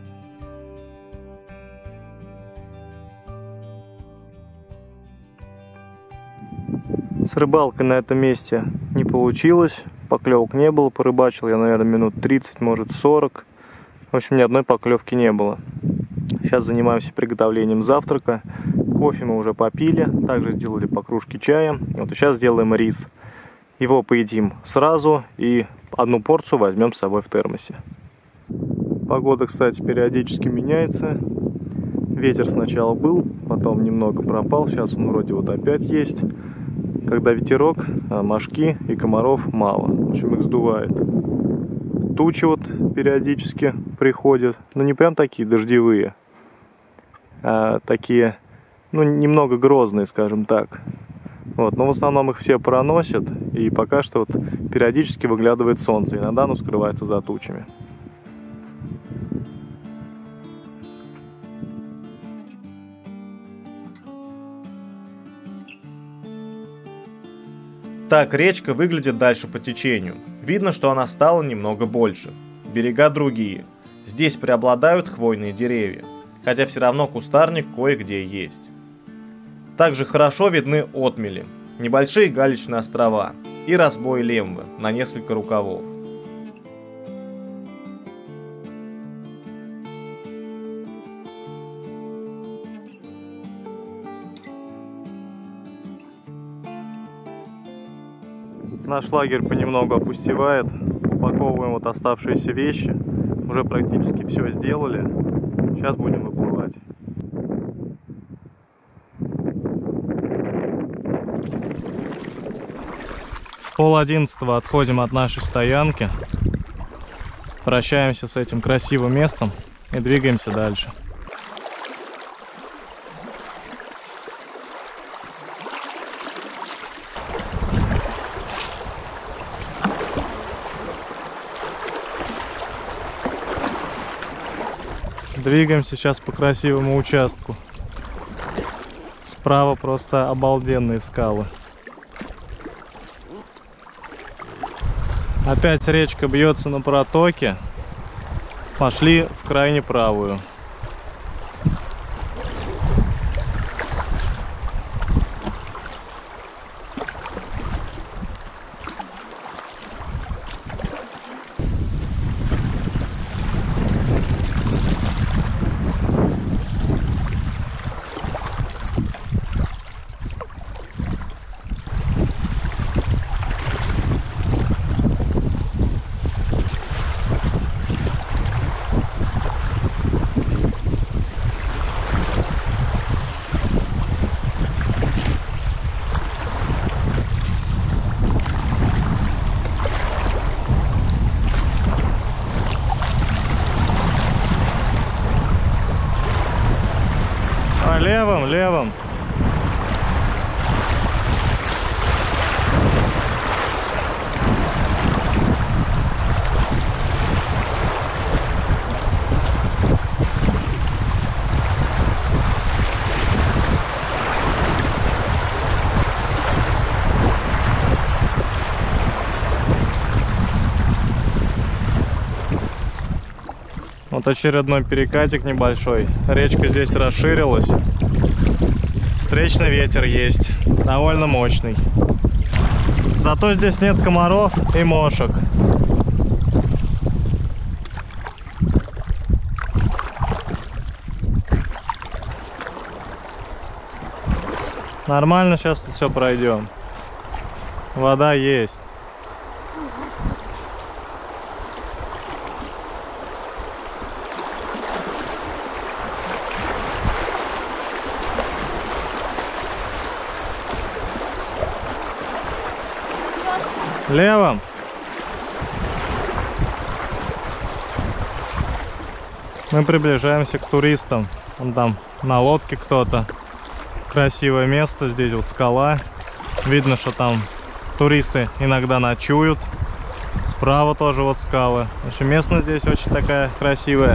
С рыбалкой на этом месте не получилось. Поклевок не было. Порыбачил я, наверное, минут 30, может 40. В общем, ни одной поклевки не было. Сейчас занимаемся приготовлением завтрака. Кофе мы уже попили. Также сделали по кружке чая. Вот и сейчас сделаем рис. Его поедим сразу и одну порцию возьмем с собой в термосе. Погода, кстати, периодически меняется. Ветер сначала был, потом немного пропал. Сейчас он вроде вот опять есть. Когда ветерок, мошки и комаров мало. В общем, их сдувает. Тучи вот периодически приходят. Но не прям такие дождевые. А такие, ну, немного грозные, скажем так. Вот. Но в основном их все проносят. И пока что вот периодически выглядывает солнце. Иногда оно скрывается за тучами. Так речка выглядит дальше по течению. Видно, что она стала немного больше. Берега другие. Здесь преобладают хвойные деревья, хотя все равно кустарник кое-где есть. Также хорошо видны отмели, небольшие галечные острова и разбой Лемвы на несколько рукавов. Наш лагерь понемногу опустевает. Упаковываем вот оставшиеся вещи. Уже практически все сделали. Сейчас будем выплывать. В 10:30 отходим от нашей стоянки. Прощаемся с этим красивым местом и двигаемся дальше. Двигаемся сейчас по красивому участку. Справа просто обалденные скалы. Опять речка бьется на протоке. Пошли в крайне правую. Левым. Вот очередной перекатик небольшой. Речка здесь расширилась. Встречный ветер есть, довольно мощный. Зато здесь нет комаров и мошек. Нормально сейчас тут все пройдем. Вода есть. Левым. Мы приближаемся к туристам. Вон там на лодке кто-то. Красивое место. Здесь вот скала. Видно, что там туристы иногда ночуют. Справа тоже вот скалы. В общем, местность здесь очень такая красивая.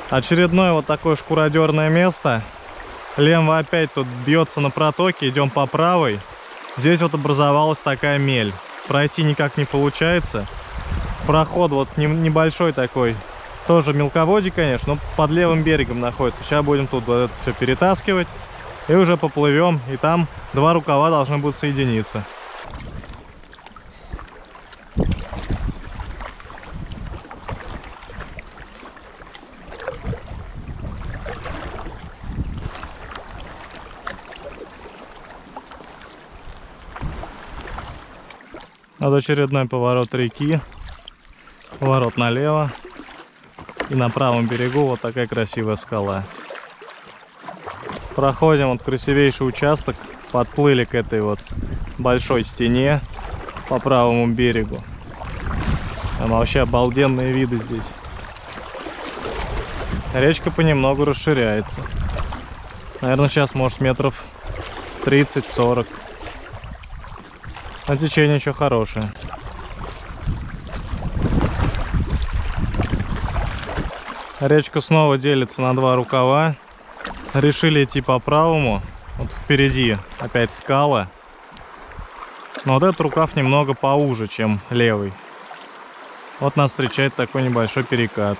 Очередное вот такое шкуродерное место. Лемва опять тут бьется на протоке, идем по правой. Здесь вот образовалась такая мель. Пройти никак не получается. Проход вот небольшой такой. Тоже мелководье, конечно, но под левым берегом находится. Сейчас будем тут вот это все перетаскивать. И уже поплывем. И там два рукава должны будут соединиться. Вот очередной поворот реки. Поворот налево. И на правом берегу вот такая красивая скала. Проходим вот красивейший участок. Подплыли к этой вот большой стене по правому берегу. Там вообще обалденные виды здесь. Речка понемногу расширяется. Наверное, сейчас может метров 30-40. Но течение еще хорошее. Речка снова делится на два рукава. Решили идти по правому. Вот впереди опять скала. Но вот этот рукав немного поуже, чем левый. Вот нас встречает такой небольшой перекат.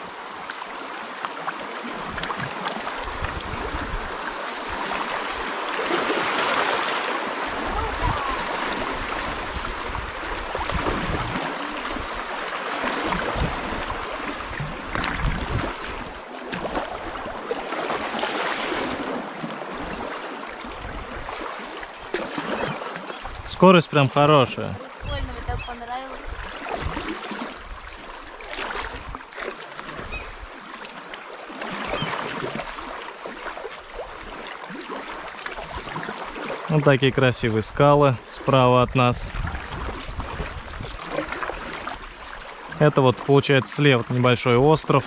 Скорость прям хорошая. Прикольно, мне так понравилось. Вот такие красивые скалы справа от нас. Это вот получается слева небольшой остров.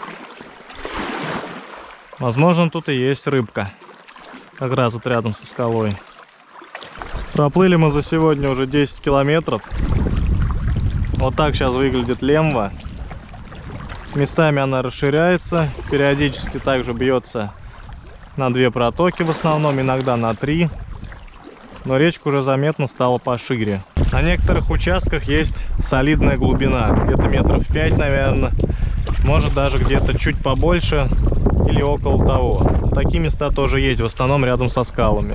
Возможно, тут и есть рыбка. Как раз вот рядом со скалой. Проплыли мы за сегодня уже 10 километров. Вот так сейчас выглядит Лемва. Местами она расширяется. Периодически также бьется на 2 протоки в основном, иногда на 3. Но речка уже заметно стала пошире. На некоторых участках есть солидная глубина. Где-то метров 5, наверное. Может даже где-то чуть побольше или около того. Такие места тоже есть, в основном рядом со скалами.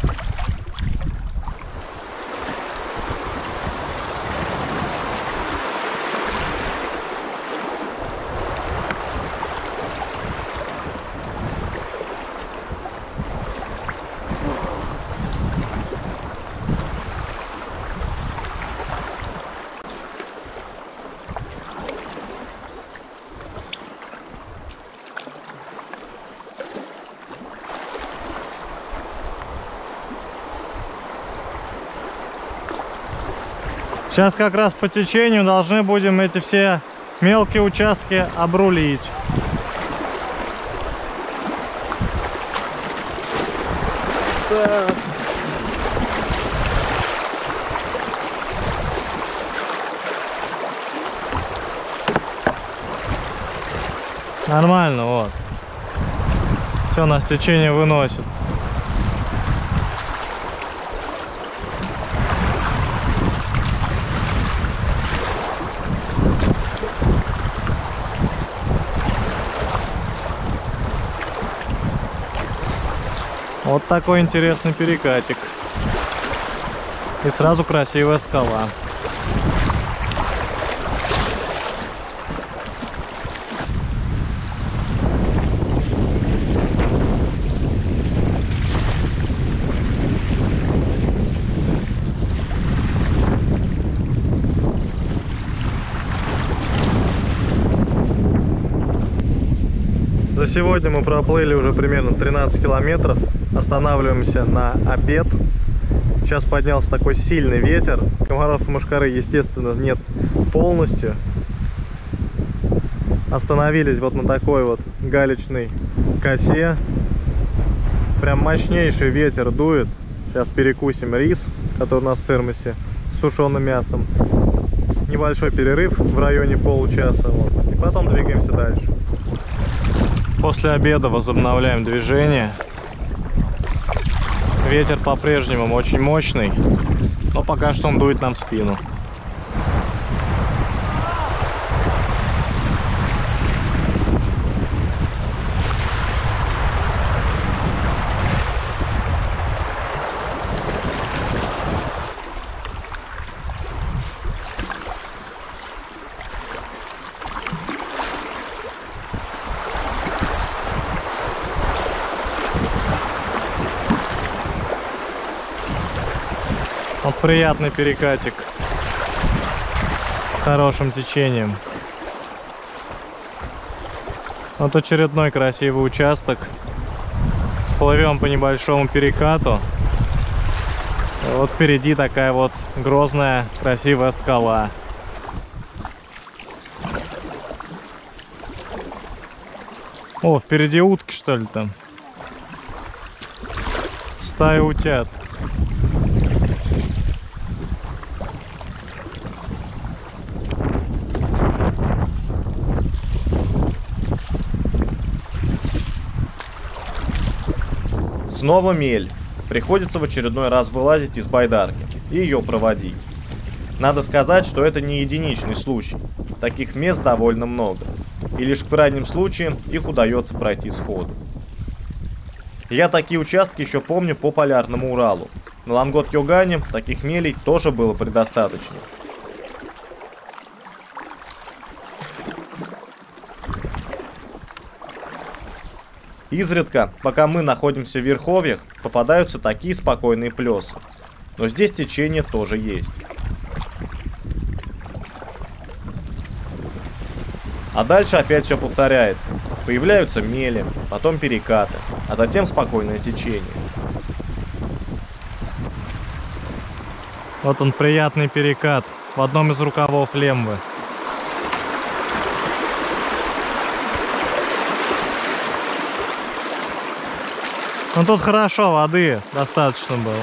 Сейчас как раз по течению должны будем эти все мелкие участки обрулить. Так. Нормально, вот. Все, нас течение выносит. Вот такой интересный перекатик. И сразу красивая скала. За сегодня мы проплыли уже примерно 13 километров. Останавливаемся на обед. Сейчас поднялся такой сильный ветер. Комаров и мошкары, естественно, нет полностью. Остановились вот на такой вот галечной косе. Прям мощнейший ветер дует. Сейчас перекусим рис, который у нас в термосе, с сушеным мясом. Небольшой перерыв в районе получаса. Вот. И потом двигаемся дальше. После обеда возобновляем движение. Ветер по-прежнему очень мощный, но пока что он дует нам в спину. Вот приятный перекатик с хорошим течением. Вот очередной красивый участок. Плывем по небольшому перекату. Вот впереди такая вот грозная красивая скала. О, впереди утки, что ли, там? Стая утят. Снова мель. Приходится в очередной раз вылазить из байдарки и ее проводить. Надо сказать, что это не единичный случай. Таких мест довольно много. И лишь в крайнем случае их удается пройти сходу. Я такие участки еще помню по Полярному Уралу. На Лангот-Йогане таких мелей тоже было предостаточно. Изредка, пока мы находимся в верховьях, попадаются такие спокойные плесы. Но здесь течение тоже есть. А дальше опять все повторяется. Появляются мели, потом перекаты, а затем спокойное течение. Вот он, приятный перекат в одном из рукавов Лемвы. Ну тут хорошо, воды достаточно было.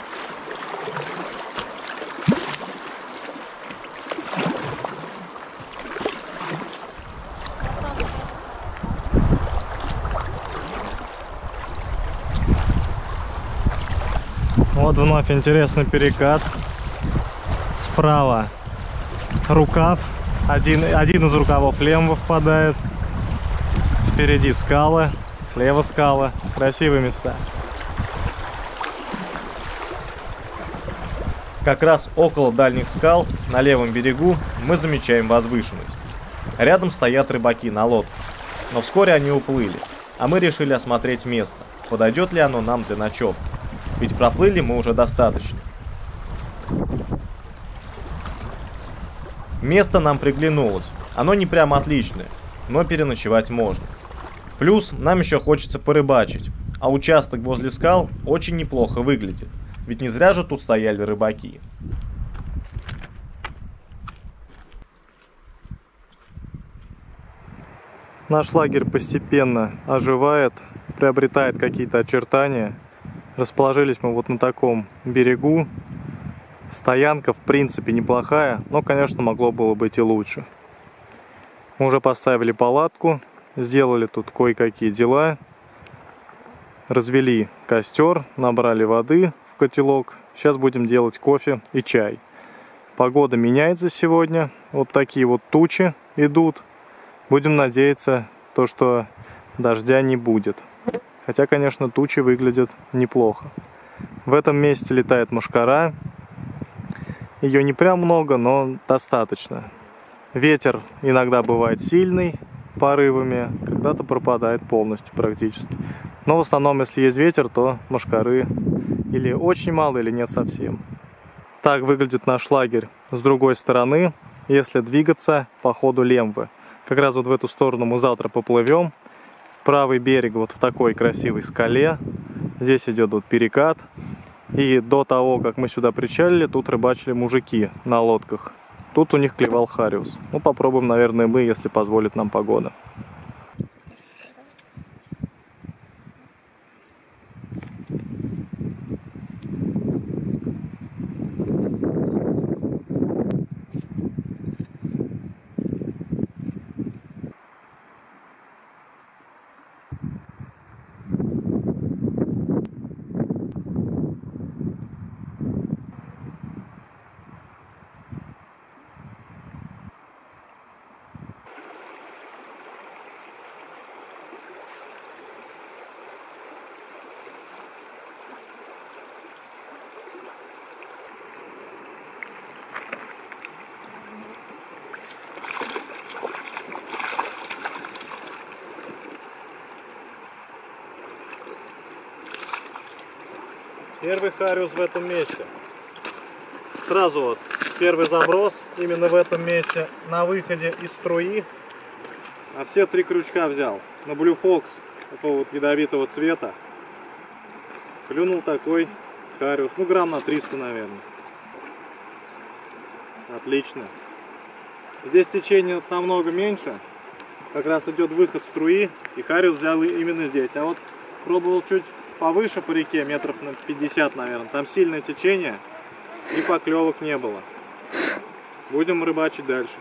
Вот вновь интересный перекат. Справа рукав. Один из рукавов Лемвы впадает. Впереди скалы. Слева скалы. Красивые места. Как раз около дальних скал, на левом берегу, мы замечаем возвышенность. Рядом стоят рыбаки на лодке. Но вскоре они уплыли, а мы решили осмотреть место, подойдет ли оно нам для ночевки. Ведь проплыли мы уже достаточно. Место нам приглянулось. Оно не прямо отличное, но переночевать можно. Плюс нам еще хочется порыбачить, а участок возле скал очень неплохо выглядит, ведь не зря же тут стояли рыбаки. Наш лагерь постепенно оживает, приобретает какие-то очертания. Расположились мы вот на таком берегу. Стоянка в принципе неплохая, но, конечно, могло было быть и лучше. Мы уже поставили палатку. Сделали тут кое-какие дела. Развели костер, набрали воды в котелок. Сейчас будем делать кофе и чай. Погода меняется сегодня. Вот такие вот тучи идут. Будем надеяться, что дождя не будет. Хотя, конечно, тучи выглядят неплохо. В этом месте летает мошкара. Ее не прям много, но достаточно. Ветер иногда бывает сильный, порывами, когда-то пропадает полностью практически. Но в основном, если есть ветер, то мошкары или очень мало, или нет совсем. Так выглядит наш лагерь с другой стороны, если двигаться по ходу Лемвы. Как раз вот в эту сторону мы завтра поплывем. Правый берег вот в такой красивой скале. Здесь идет вот перекат. И до того, как мы сюда причалили, тут рыбачили мужики на лодках. Тут у них клевал хариус. Ну, попробуем, наверное, мы, если позволит нам погода. Первый хариус в этом месте. Сразу вот первый заброс именно в этом месте на выходе из струи. А все 3 крючка взял. На Blue Fox такого вот ядовитого цвета. Клюнул такой хариус. Ну, грамм на 300, наверное. Отлично. Здесь течение намного меньше. Как раз идет выход струи. И хариус взял именно здесь. А вот пробовал чуть повыше по реке, метров на 50, наверное. Там сильное течение. И поклевок не было. Будем рыбачить дальше.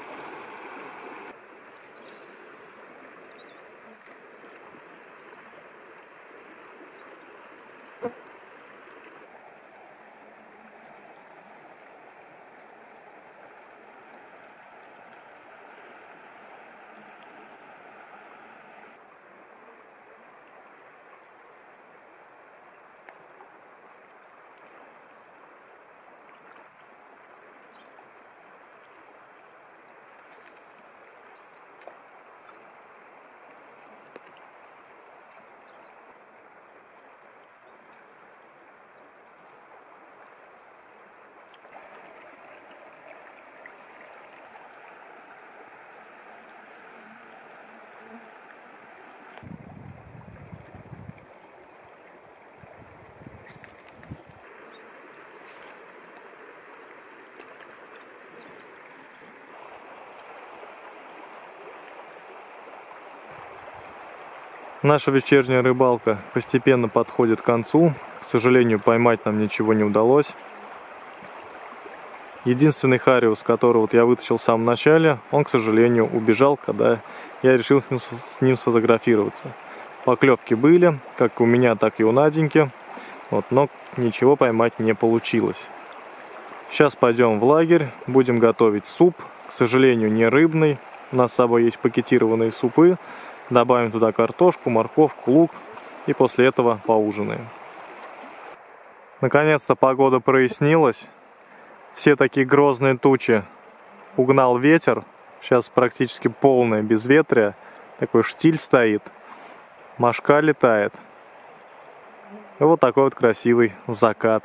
Наша вечерняя рыбалка постепенно подходит к концу. К сожалению, поймать нам ничего не удалось. Единственный хариус, который вот я вытащил в самом начале, он, к сожалению, убежал, когда я решил с ним сфотографироваться. Поклевки были, как у меня, так и у Наденьки, вот, но ничего поймать не получилось. Сейчас пойдем в лагерь, будем готовить суп, к сожалению, не рыбный. У нас с собой есть пакетированные супы. Добавим туда картошку, морковку, лук и после этого поужинаем. Наконец-то погода прояснилась. Все такие грозные тучи угнал ветер. Сейчас практически полное безветрие. Такой штиль стоит. Мошка летает. И вот такой вот красивый закат.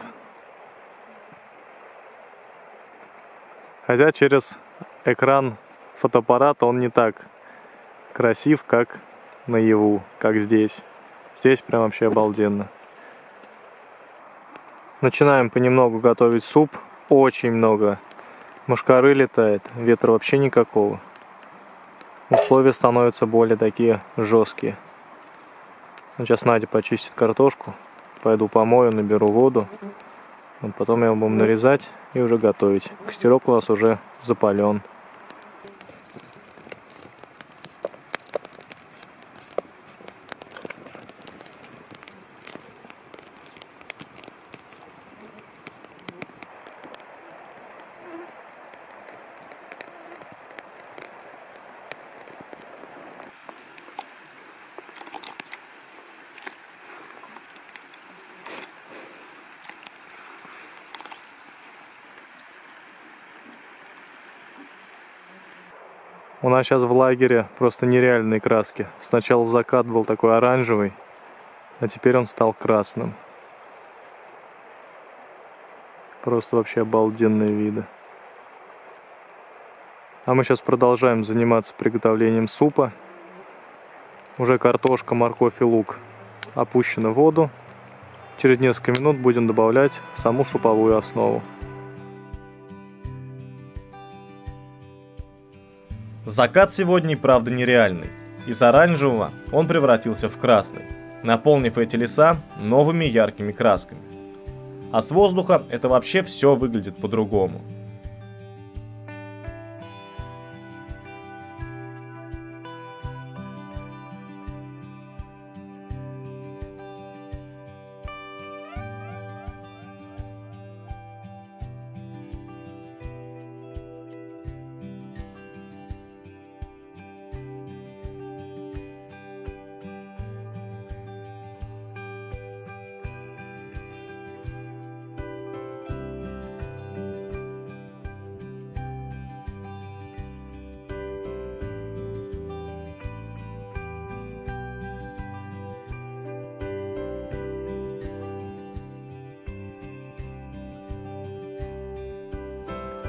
Хотя через экран фотоаппарата он не так красив, как наяву, как здесь. Здесь прям вообще обалденно. Начинаем понемногу готовить суп. Очень много мошкары летает, ветра вообще никакого. Условия становятся более такие жесткие. Сейчас Надя почистит картошку. Пойду помою, наберу воду. Потом его будем нарезать и уже готовить. Костерок у нас уже запален. У нас сейчас в лагере просто нереальные краски. Сначала закат был такой оранжевый, а теперь он стал красным. Просто вообще обалденные виды. А мы сейчас продолжаем заниматься приготовлением супа. Уже картошка, морковь и лук опущены в воду. Через несколько минут будем добавлять саму суповую основу. Закат сегодня и правда нереальный. Из оранжевого он превратился в красный, наполнив эти леса новыми яркими красками. А с воздуха это вообще все выглядит по-другому.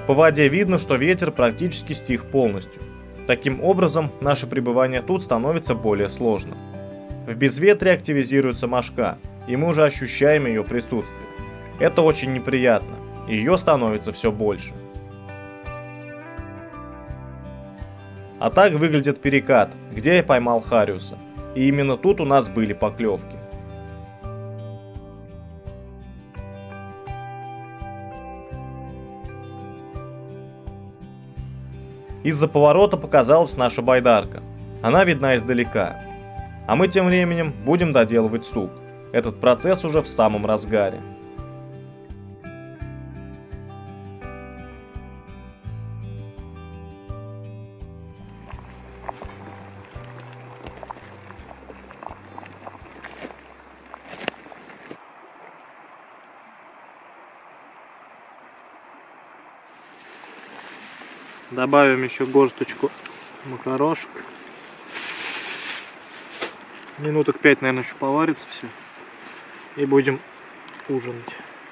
По воде видно, что ветер практически стих полностью. Таким образом, наше пребывание тут становится более сложным. В безветрие активизируется мошка, и мы уже ощущаем ее присутствие. Это очень неприятно, и ее становится все больше. А так выглядит перекат, где я поймал хариуса. И именно тут у нас были поклевки. Из-за поворота показалась наша байдарка. Она видна издалека. А мы тем временем будем доделывать суп. Этот процесс уже в самом разгаре. Добавим еще горсточку макарошек. Минуток 5, наверное, еще поварится все. И будем ужинать.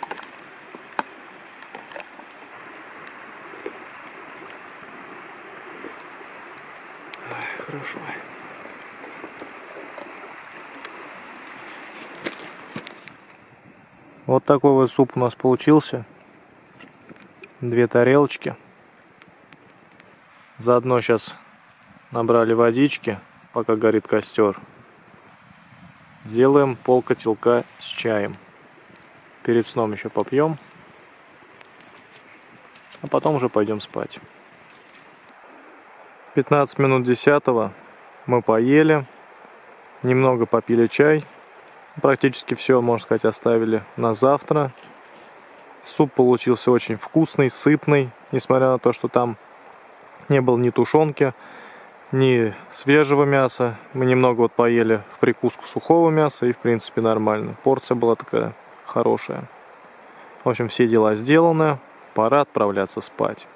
Хорошо. Вот такой вот суп у нас получился. 2 тарелочки. Заодно сейчас набрали водички, пока горит костер. Сделаем полкотелка с чаем. Перед сном еще попьем. А потом уже пойдем спать. 15 минут 10-го мы поели. Немного попили чай. Практически все, можно сказать, оставили на завтра. Суп получился очень вкусный, сытный. Несмотря на то, что там не было ни тушенки, ни свежего мяса. Мы немного вот поели в прикуску сухого мяса, и в принципе нормально. Порция была такая хорошая. В общем, все дела сделаны. Пора отправляться спать.